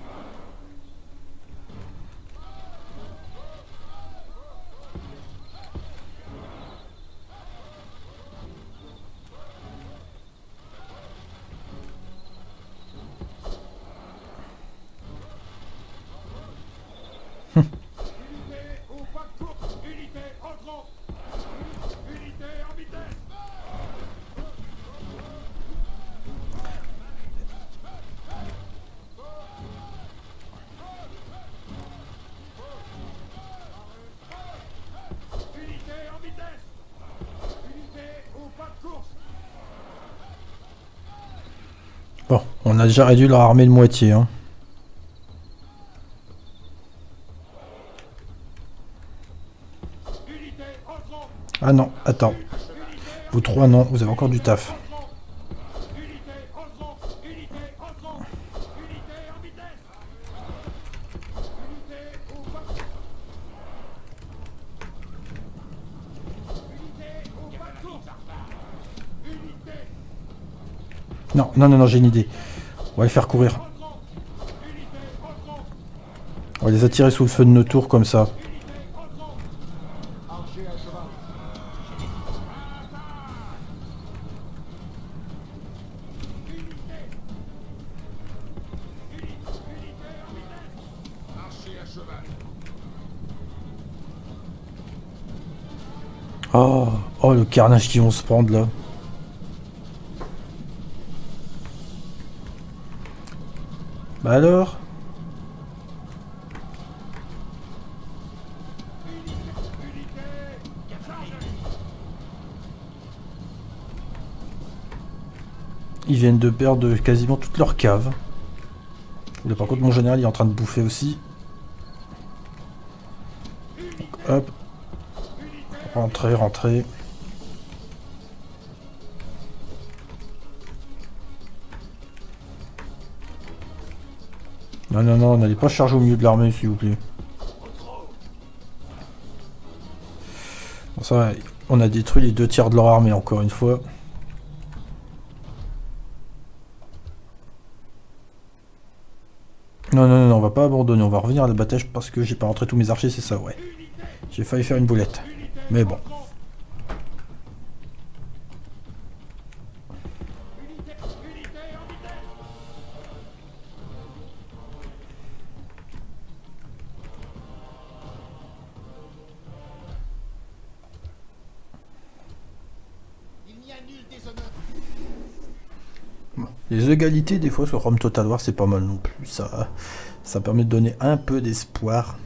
Unité au pas de course. Unité en front. Unité en vitesse. Unité en vitesse. Unité au pas de course. Bon, on a déjà réduit leur armée de moitié. Hein. Unité en front. Ah non, attends. Vous trois, non, vous avez encore du taf. Unité en front. Unité en front. Unité en vitesse. Unité au pas de course. Unité au pas de course. Unité Non, non, non, non, j'ai une idée. On va les faire courir. en front. Unité en front. On va les attirer sous le feu de nos tours comme ça. Unité en front. archers à cheval, Archer à cheval. Oh, oh, le carnage qu'ils vont se prendre là. Bah alors? Ils viennent de perdre quasiment toute leur cave. Là, par contre, mon général il est en train de bouffer aussi. Donc, hop. Rentrez, rentrez. Non, non, non, n'allez pas charger au milieu de l'armée, s'il vous plaît. Bon, ça va, on a détruit les deux tiers de leur armée, encore une fois. Non, non, non, on va pas abandonner, on va revenir à la bataille parce que j'ai pas rentré tous mes archers, c'est ça, ouais. J'ai failli faire une boulette. Mais bon. Les égalités des fois sur Rome Total War c'est pas mal non plus, ça, ça permet de donner un peu d'espoir.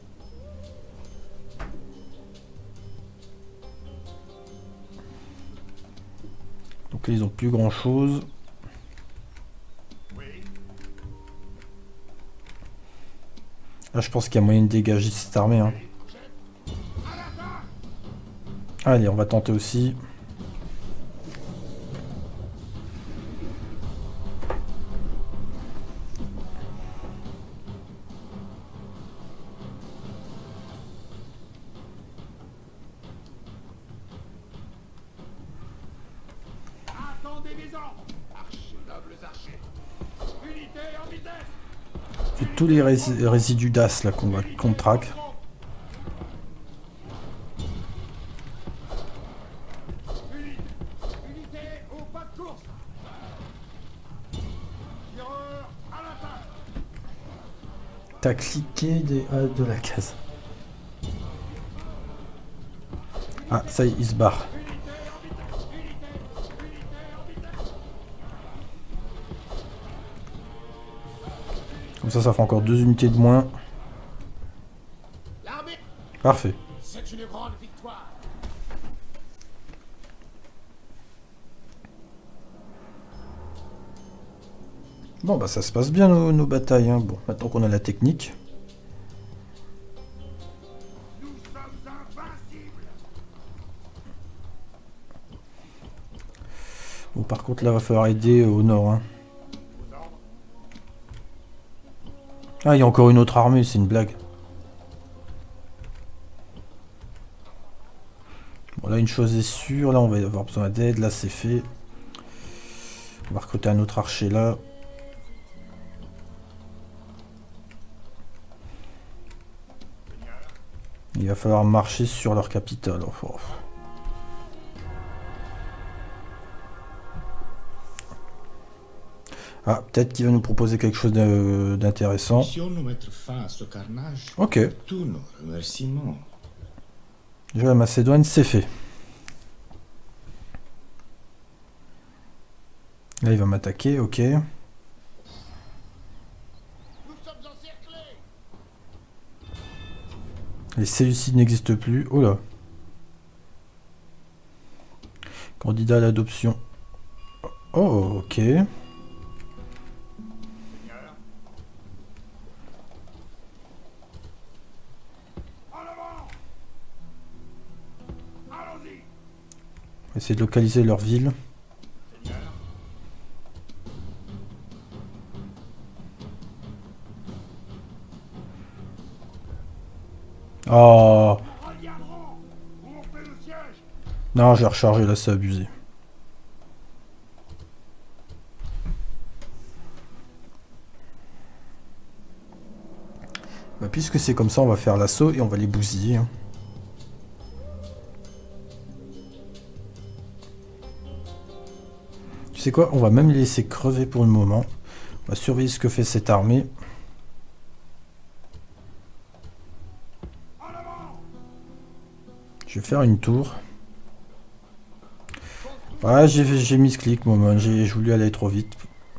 Donc là ils ont plus grand chose. Là je pense qu'il y a moyen de dégager cette armée. Hein. Allez on va tenter aussi. C'est tous les rés résidus d'as là qu'on va qu'on traque. T'as cliqué des, euh, de la case. Ah, ça y est, il se barre. Comme ça, ça fait encore deux unités de moins. Parfait. C'est une grande victoire. Bon, bah ça se passe bien nos, nos batailles. Hein. Bon, maintenant qu'on a la technique. Nous sommes invincibles. Bon, par contre, là, va falloir aider au nord. Hein. Ah, il y a encore une autre armée, c'est une blague. Bon, là, une chose est sûre, là, on va avoir besoin d'aide. Là, c'est fait. On va recruter un autre archer là. Il va falloir marcher sur leur capitale. Oh. Ah, peut-être qu'il va nous proposer quelque chose d'intéressant. Ok. Déjà la Macédoine, c'est fait. Là, il va m'attaquer, ok. Nous sommes encerclés. Les Séleucides n'existent plus. Oh là. Candidat à l'adoption. Oh, ok. On va essayer de localiser leur ville. Oh. Non, j'ai rechargé là, c'est abusé. Bah, puisque c'est comme ça, on va faire l'assaut et on va les bousiller. Hein. Tu sais quoi? On va même les laisser crever pour le moment. On va surveiller ce que fait cette armée. Je vais faire une tour. Ouais, j'ai mis ce clic, moment. J'ai voulu aller trop vite.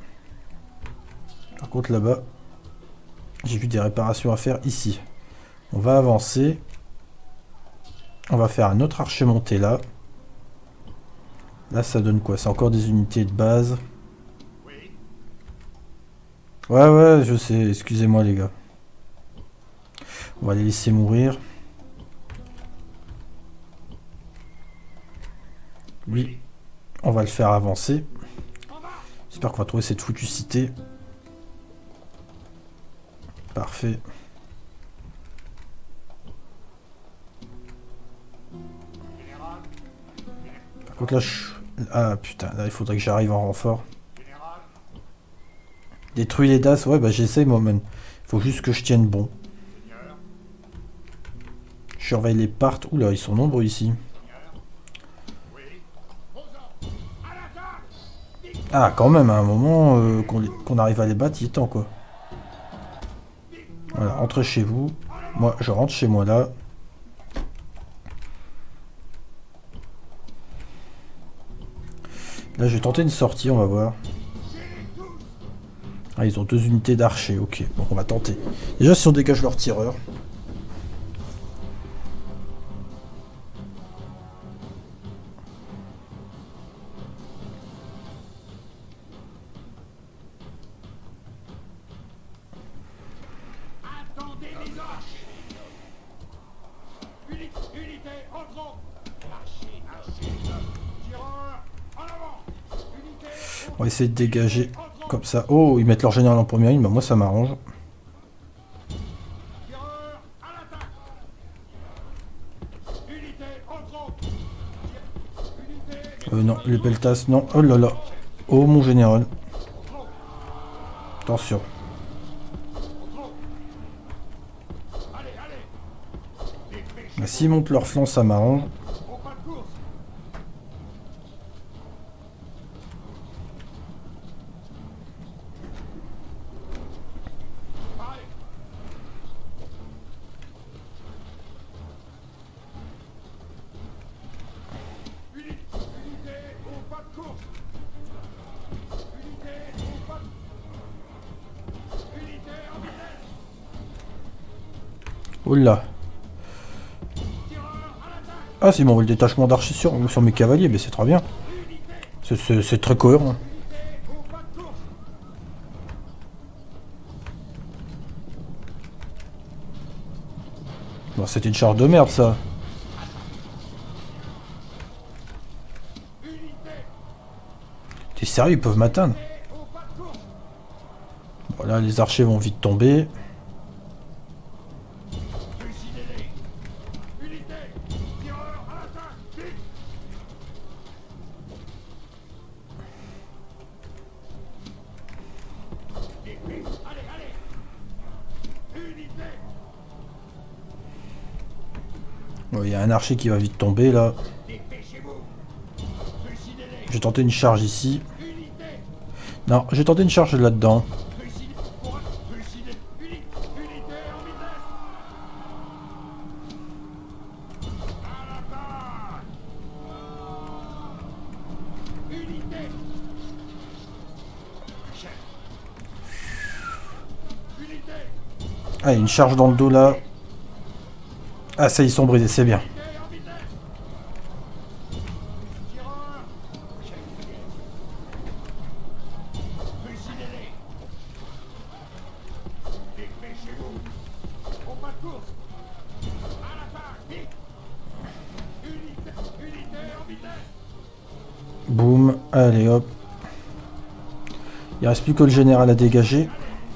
Par contre, là-bas, j'ai vu des réparations à faire ici. On va avancer. On va faire un autre archer monté là. Là, ça donne quoi? C'est encore des unités de base. Ouais, ouais, je sais. Excusez-moi, les gars. On va les laisser mourir. Lui, on va le faire avancer. J'espère qu'on va trouver cette foutue cité. Parfait. Par contre là, je... Ah putain, là il faudrait que j'arrive en renfort. Détruis les D A S, ouais bah j'essaye moi-même. Faut juste que je tienne bon. Je surveille les parts. Oula, ils sont nombreux ici. Ah quand même, à un moment euh, qu'on les... qu'on arrive à les battre, il est temps quoi. Voilà, entrez chez vous. Moi, je rentre chez moi là. Là, je vais tenter une sortie, on va voir. Ah, ils ont deux unités d'archers, ok. Bon, on va tenter. Déjà, si on dégage leur tireur. On va essayer de dégager comme ça. Oh, ils mettent leur général en première ligne, bah moi ça m'arrange. Euh, non, les peltas, non. Oh là là. Oh mon général. Attention. Bah, s'ils montent leur flanc, ça m'arrange. Oula. Ah, c'est bon, le détachement d'archers sur, sur mes cavaliers, mais c'est très bien. C'est très cohérent. Bon, c'était une charge de merde, ça. T'es sérieux, ils peuvent m'atteindre? Bon, là, les archers vont vite tomber. Il y a un archer qui va vite tomber là. J'ai tenté une charge ici. Non, j'ai tenté une charge là-dedans. Ah, il y a une charge dans le dos là. Ah, ça, ils sont brisés, c'est bien. Boum, allez hop. Il reste plus que le général à dégager.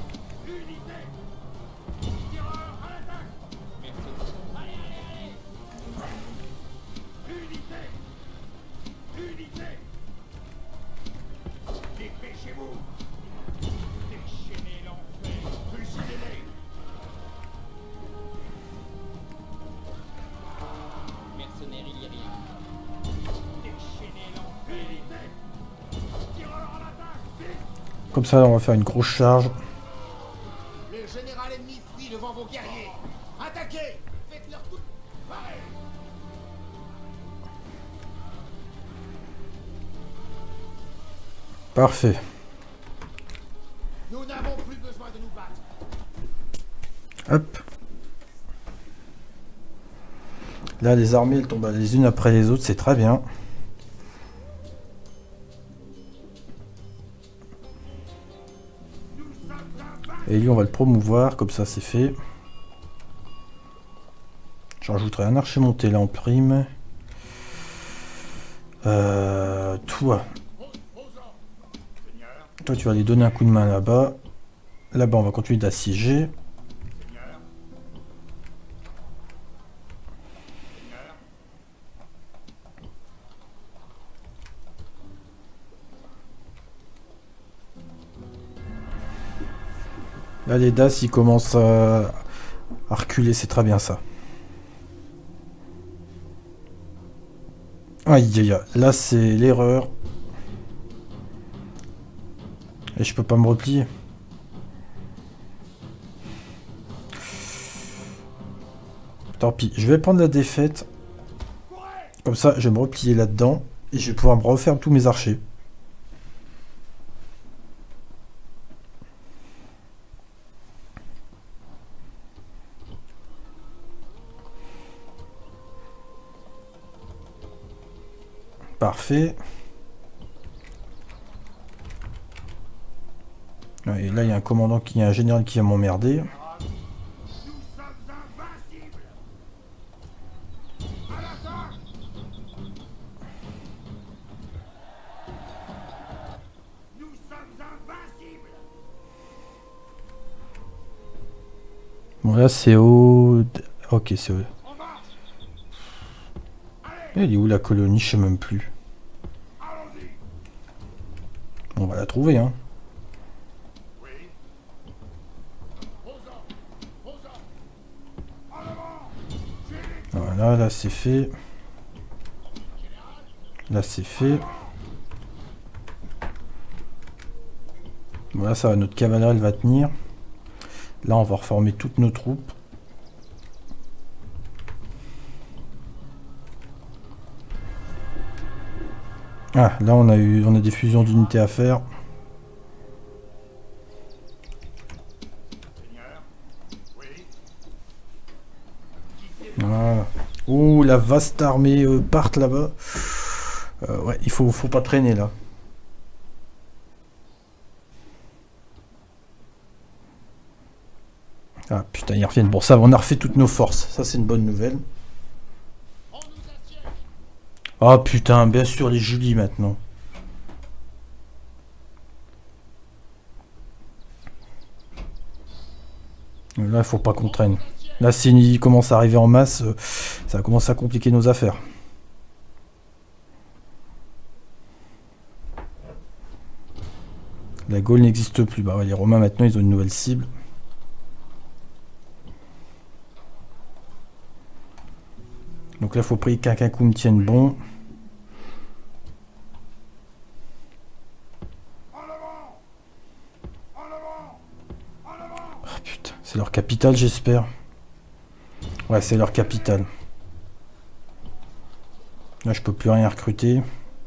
Comme ça, on va faire une grosse charge. Le général ennemi fuit devant vos guerriers. Attaquez! Faites-leur tout pareil. Parfait. Nous n'avons plus besoin de nous battre. Hop. Là, les armées, elles tombent les unes après les autres, c'est très bien. Nous sommes Et lui, on va le promouvoir, comme ça c'est fait. Je rajouterai un archer monté là en prime. Euh, toi. Toi, tu vas aller donner un coup de main là-bas. Là-bas, on va continuer d'assiéger. Là, les Das, ils commencent à, à reculer, c'est très bien ça. Aïe, aïe, aïe. Là, c'est l'erreur. Et je peux pas me replier. Tant pis, je vais prendre la défaite. Comme ça, je vais me replier là-dedans. Et je vais pouvoir me refaire tous mes archers. Parfait. Et là, il y a un commandant qui, un général qui va m'emmerder. Bon, là, c'est au... Ok, c'est au... Elle est où la colonie? Je sais même plus. On va la trouver, hein. Voilà, là c'est fait. Là c'est fait. Voilà, ça va, notre cavalerie elle va tenir. Là on va reformer toutes nos troupes. Ah, là on a eu on a des fusions d'unités à faire. Voilà. Oh, la vaste armée euh, part là-bas. Euh, ouais, il faut, faut pas traîner là. Ah putain, ils reviennent. Bon, ça va, on a refait toutes nos forces. Ça, c'est une bonne nouvelle. Ah putain, bien sûr, les Julie maintenant. Là, il faut pas qu'on traîne. Là, s'il commence à arriver en masse, euh, ça commence à compliquer nos affaires. La Gaule n'existe plus. Bah ouais, les Romains maintenant, ils ont une nouvelle cible. Donc là, il faut prier qu'un coup me tienne bon. Oh, putain, c'est leur capitale, j'espère. Ouais, c'est leur capitale. Là, je peux plus rien recruter.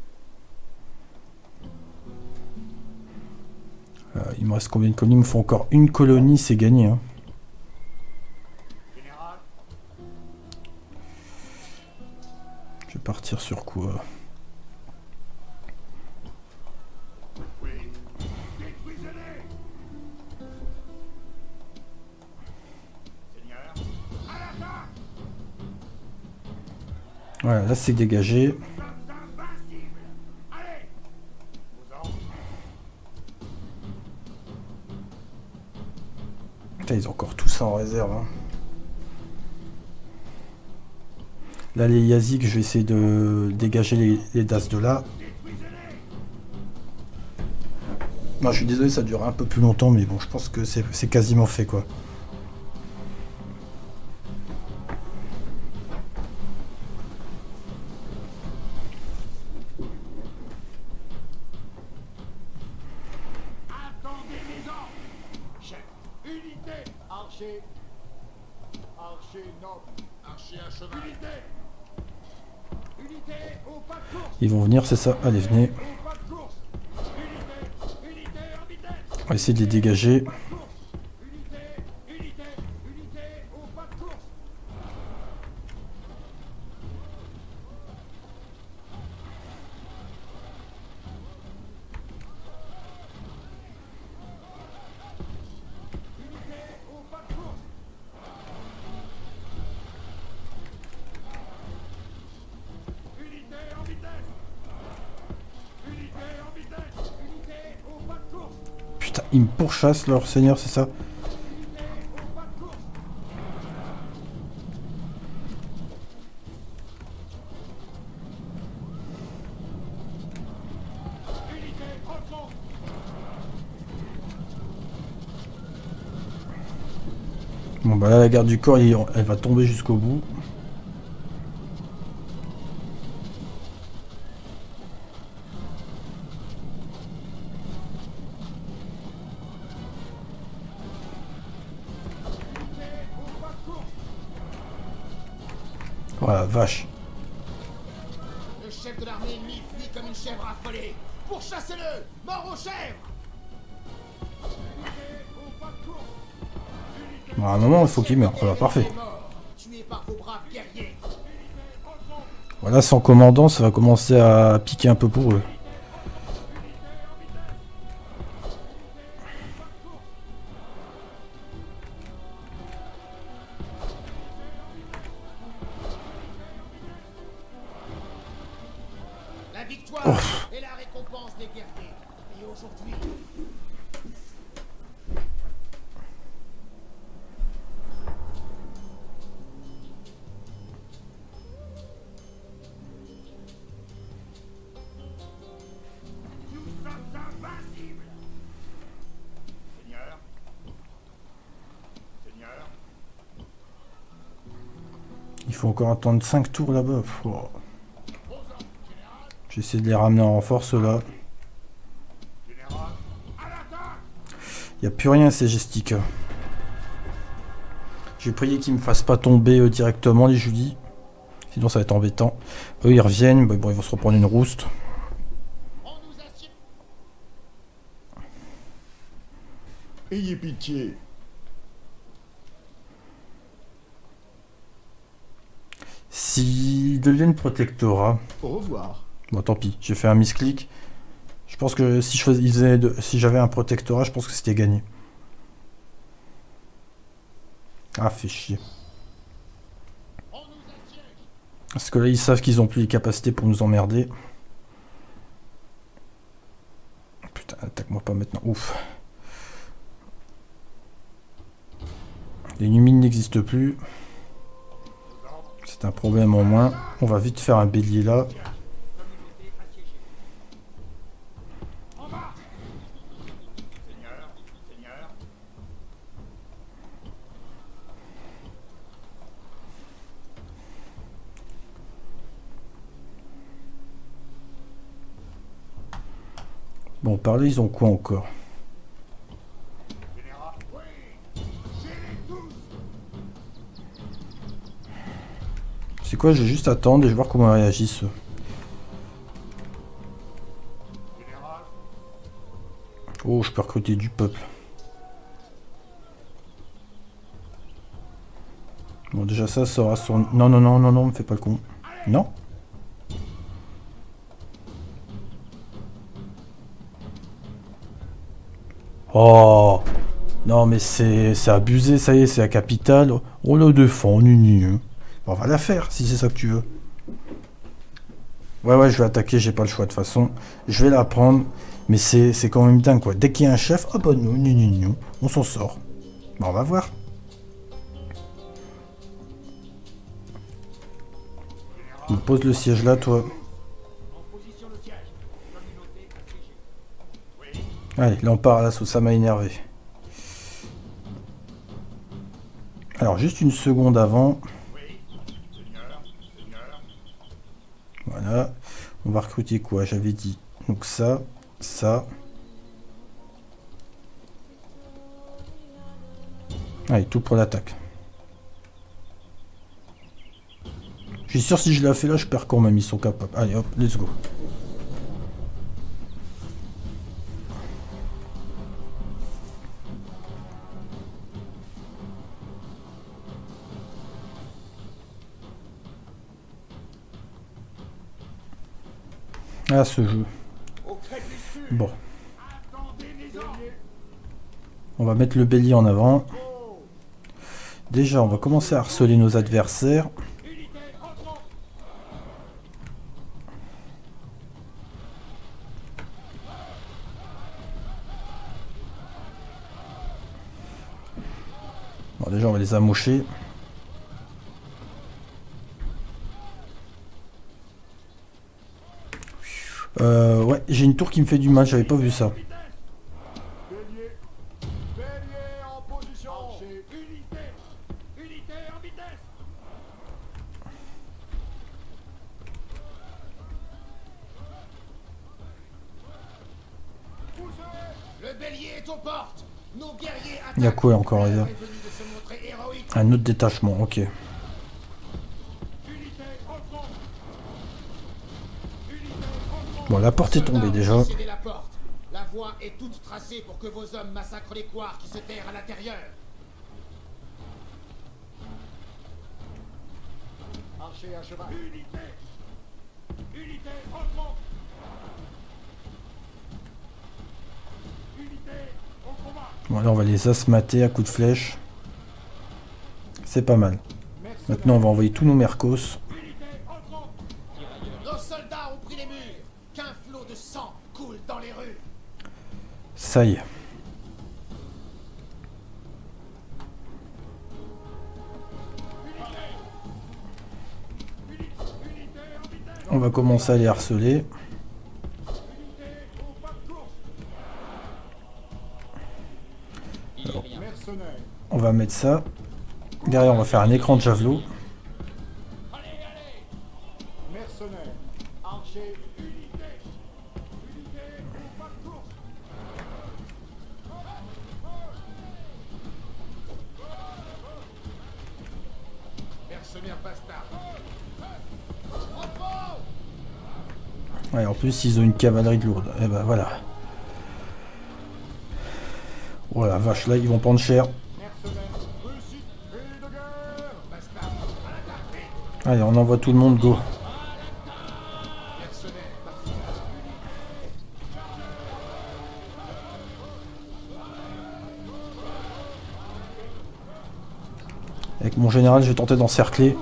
Euh, il me reste combien de colonies? Il me faut encore une colonie, c'est gagné. Hein. Je vais partir sur quoi? Voilà, là c'est dégagé. Putain, ils ont encore tout ça en réserve. Hein. Là, les Yazik, je vais essayer de dégager les, les Das de là. Non, je suis désolé, ça dure un peu plus longtemps, mais bon, je pense que c'est quasiment fait, quoi. Ils vont venir, c'est ça. Allez, venez. On va essayer de les dégager. ils me pourchassent, leur seigneur, c'est ça? Bon bah là la garde du corps il, elle va tomber jusqu'au bout. Voilà, vache. Le chef de l'armée ennemie fuit comme une chèvre affolée. Pourchassez-le! Mort aux chèvres! Bon, à un moment il faut qu'il meure. Voilà, parfait. Tué par vos braves guerriers. Voilà, sans commandant, ça va commencer à piquer un peu pour eux. La victoire Oh. est la récompense des guerriers. Et aujourd'hui, nous sommes invincibles. Seigneur. Seigneur. Il faut encore attendre cinq tours là-bas. Oh. J'essaie de les ramener en force là. Il n'y a plus rien, c'est gestique. J'ai prié qu'ils me fassent pas tomber euh, directement les Julie. Sinon ça va être embêtant. Eux ils reviennent, bah, bon, ils vont se reprendre une rouste. Ayez pitié. S'ils deviennent protectorat, Au revoir. bon tant pis, j'ai fait un misclick. Je pense que si je faisais de, si j'avais un protectorat, je pense que c'était gagné. Ah, fait chier. Parce que là, ils savent qu'ils ont plus les capacités pour nous emmerder. Putain, attaque-moi pas maintenant. Ouf. Les numines n'existent plus. C'est un problème en moins. On va vite faire un bélier là. Bon, par là, ils ont quoi encore? C'est quoi? Je vais juste attendre et je vais voir comment ils réagissent. Oh, je peux recruter du peuple. Bon, déjà ça, ça aura son... Non, non, non, non, non, me fais pas le con. Non? Oh! Non, mais c'est abusé, ça y est, c'est la capitale. On le défend, nini. Hein. Bon, on va la faire, si c'est ça que tu veux. Ouais, ouais, je vais attaquer, j'ai pas le choix de toute façon. Je vais la prendre, mais c'est quand même dingue, quoi. Dès qu'il y a un chef, ah bah non, non, non, non, on s'en sort. Bon, on va voir. On pose le siège là, toi. Allez, là on part à l'assaut, ça m'a énervé. Alors, juste une seconde avant. Voilà. On va recruter quoi? J'avais dit. Donc ça, ça. Allez, tout pour l'attaque. Je suis sûr si je l'ai fait là, je perds quand même, ils sont capables. Allez hop, let's go. Ah, ce jeu. Bon. On va mettre le bélier en avant. Déjà, on va commencer à harceler nos adversaires. déjà on va les amocher. Euh, ouais, j'ai une tour qui me fait du mal, j'avais pas vu ça. Le bélier est aux portes. Nos guerriers attaquent. Il y a quoi encore là? Un autre détachement, ok. Bon, la porte est tombée déjà. La porte. La voie est toute tracée pour que vos hommes massacrent les couards qui se terrent à l'intérieur. Archer à cheval. Unité. Unité, entrons. Unité, au combat. Bon, là on va les asmater à coups de flèche. C'est pas mal. Maintenant on va envoyer tous nos mercos. Nos soldats ont pris les murs. Qu'un flot de sang coule dans les rues. Ça y est. On va commencer à les harceler. Alors, on va mettre ça. Derrière on va faire un écran de javelot. Ouais, en plus ils ont une cavalerie de lourde. Et ben voilà. Oh la vache, là ils vont prendre cher. Allez, on envoie tout le monde, go. Avec mon général, je vais tenter d'encercler.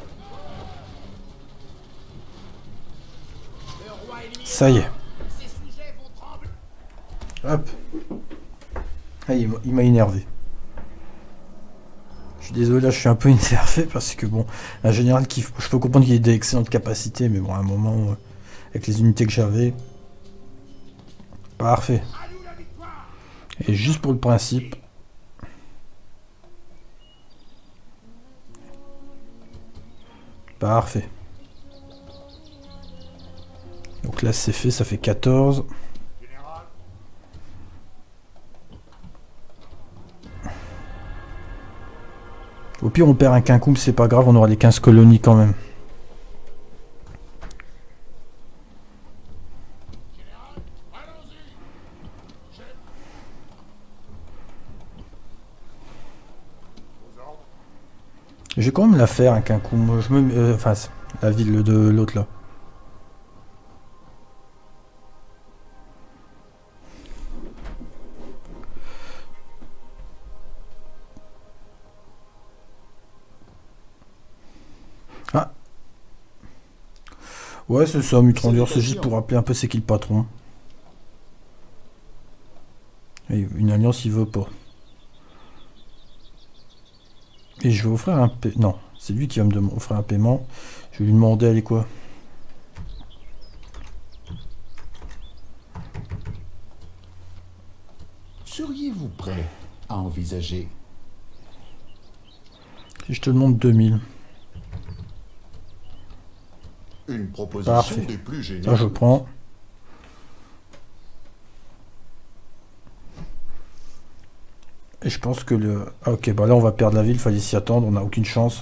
Ça y est. Hop. Ah, il m'a énervé. Je suis désolé, là je suis un peu énervé parce que bon, un général qui, je peux comprendre qu'il ait d'excellentes capacités, mais bon, à un moment, euh, avec les unités que j'avais, parfait. Et juste pour le principe, parfait. Donc là c'est fait, ça fait quatorze. Au pire on perd un quincumbe, c'est pas grave, on aura les quinze colonies quand même. Je vais quand même la faire un quincumbe, je me, euh, enfin la ville de l'autre là. Ah. Ouais, c'est ça, Mutrandur, c'est juste pour rappeler un peu c'est qui le patron. Et une alliance, il veut pas. Et je vais offrir un paiement. Non, c'est lui qui va me offrir un paiement. Je vais lui demander, allez quoi. Seriez-vous prêt à envisager? Si je te demande deux mille. Une proposition Parfait. des plus Ça, généreuses. je prends. Et je pense que le... Ah, ok, bah là, on va perdre la ville. Fallait s'y attendre. On n'a aucune chance.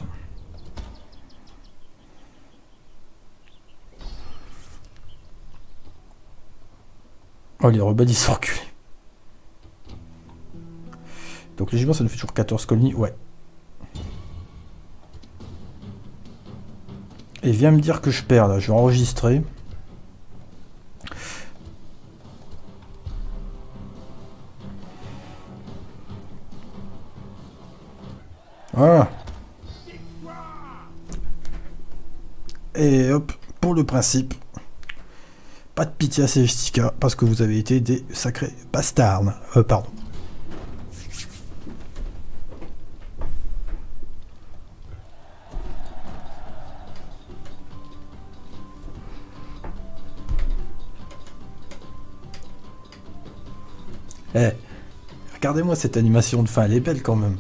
Oh, les rebelles, ils sont reculés. Donc, logiquement, ça nous fait toujours quatorze colonies. Ouais. Et viens me dire que je perds, là. Je vais enregistrer. Voilà. Et hop, pour le principe, pas de pitié à Sejestica, parce que vous avez été des sacrés bastards. Euh, pardon. Eh, regardez-moi cette animation de fin, elle est belle quand même.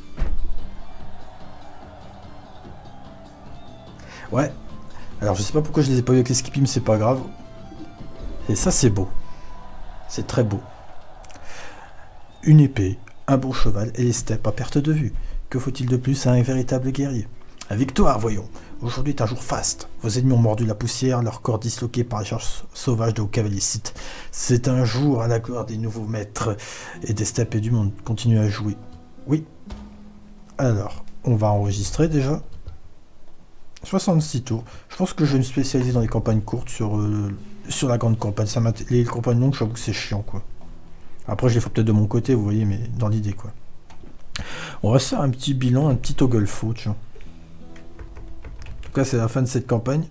Ouais. Alors je sais pas pourquoi je les ai pas eu avec les Skippy, mais c'est pas grave. Et ça c'est beau. C'est très beau. Une épée, un bon cheval et les steppes à perte de vue. Que faut-il de plus à un véritable guerrier? La victoire, voyons. Aujourd'hui est un jour faste. Vos ennemis ont mordu la poussière, leur corps disloqué par les charges sauvages de vos cavaliers scythes. C'est un jour à la gloire des nouveaux maîtres et des steppes et du monde. Continuez à jouer. Oui. Alors, on va enregistrer déjà. soixante-six tours. Je pense que je vais me spécialiser dans les campagnes courtes sur, euh, sur la grande campagne. Ça les campagnes longues, j'avoue que c'est chiant, quoi. Après, je les fais peut-être de mon côté, vous voyez, mais dans l'idée, quoi. On va se faire un petit bilan, un petit toggle faux, tiens. En tout cas, c'est la fin de cette campagne.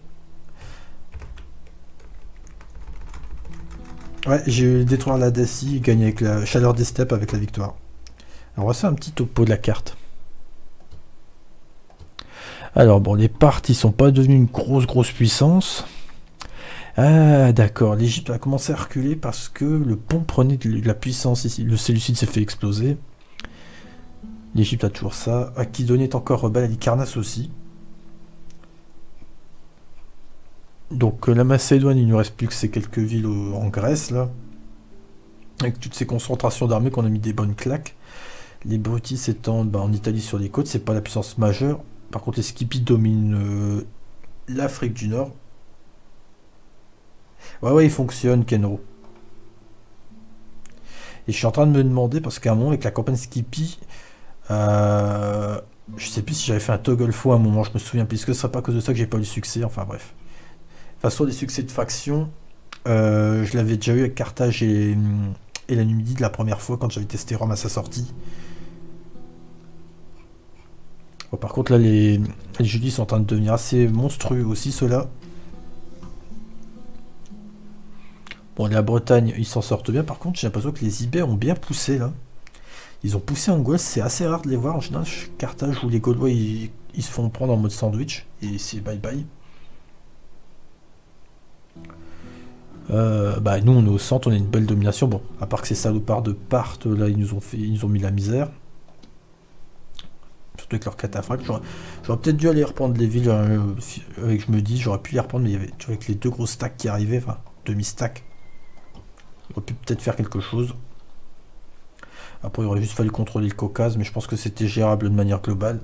Ouais, j'ai eu détruire la Dacie et gagner avec la chaleur des steppes avec la victoire. Alors, on va se faire un petit topo de la carte. Alors, bon, les Parthes, ils sont pas devenus une grosse, grosse puissance. Ah, d'accord. L'Égypte a commencé à reculer parce que le pont prenait de la puissance ici. Le Séleucide s'est fait exploser. L'Égypte a toujours ça. Aquidonie est encore rebelle, Halicarnasse aussi. Donc euh, la Macédoine, il ne nous reste plus que ces quelques villes au, en Grèce, là. Avec toutes ces concentrations d'armées qu'on a mis des bonnes claques. Les Brutis s'étendent bah, en Italie sur les côtes, c'est pas la puissance majeure. Par contre, les Skippy dominent euh, l'Afrique du Nord. Ouais, ouais, il fonctionne, Kenro. Et je suis en train de me demander, parce qu'à un moment, avec la campagne Skippy, euh, je sais plus si j'avais fait un toggle faux à un moment, je me souviens plus, que ce serait pas à cause de ça que j'ai pas eu le succès, enfin bref. De toute façon, les succès de faction, euh, je l'avais déjà eu avec Carthage et, et la Numidie de la première fois, quand j'avais testé Rome à sa sortie. Bon, par contre, là, les, les Judis sont en train de devenir assez monstrueux aussi, ceux-là. Bon, la Bretagne, ils s'en sortent bien. Par contre, j'ai l'impression que les Ibères ont bien poussé, là. Ils ont poussé en Gaule, c'est assez rare de les voir. En général, Carthage où les Gaulois, ils, ils se font prendre en mode sandwich. Et c'est bye-bye. Euh, bah, nous, on est au centre, on a une belle domination. Bon, à part que ces salopards de Parthes, là, ils nous ont fait, ils nous ont mis la misère. Surtout avec leur cataphracte. J'aurais peut-être dû aller reprendre les villes euh, avec, je me dis, j'aurais pu les reprendre, mais il y avait, tu vois, avec les deux gros stacks qui arrivaient, enfin, demi-stack. J'aurais pu peut-être faire quelque chose. Après, il aurait juste fallu contrôler le Caucase, mais je pense que c'était gérable de manière globale.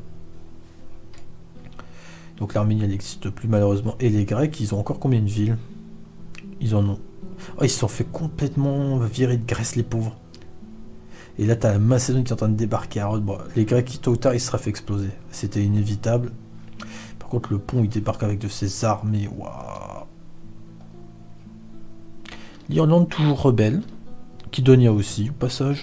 Donc l'Arménie, elle n'existe plus malheureusement. Et les Grecs, ils ont encore combien de villes? Ils en ont. Oh, ils se sont fait complètement virer de Grèce, les pauvres. Et là, t'as la Macédoine qui est en train de débarquer à Rhodes. Bon, les Grecs, tôt ou tard, ils se seraient fait exploser. C'était inévitable. Par contre, le pont, il débarque avec de ses armées. Waouh. L'Irlande, toujours rebelle. Kydonia aussi, au passage.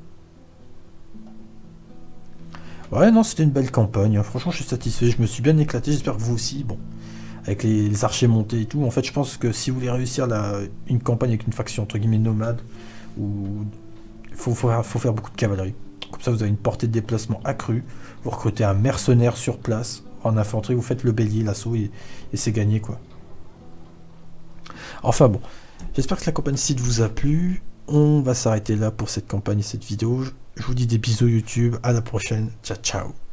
Ouais, non, c'était une belle campagne. Franchement, je suis satisfait. Je me suis bien éclaté. J'espère que vous aussi. Bon, avec les, les archers montés et tout. En fait, je pense que si vous voulez réussir la, une campagne avec une faction entre guillemets nomade, ou il faut, faut, faut faire beaucoup de cavalerie. Comme ça, vous avez une portée de déplacement accrue. Vous recrutez un mercenaire sur place en infanterie. Vous faites le bélier, l'assaut et, et c'est gagné, quoi. Enfin bon, j'espère que la campagne site vous a plu. On va s'arrêter là pour cette campagne et cette vidéo. Je vous dis des bisous YouTube. À la prochaine. Ciao, ciao.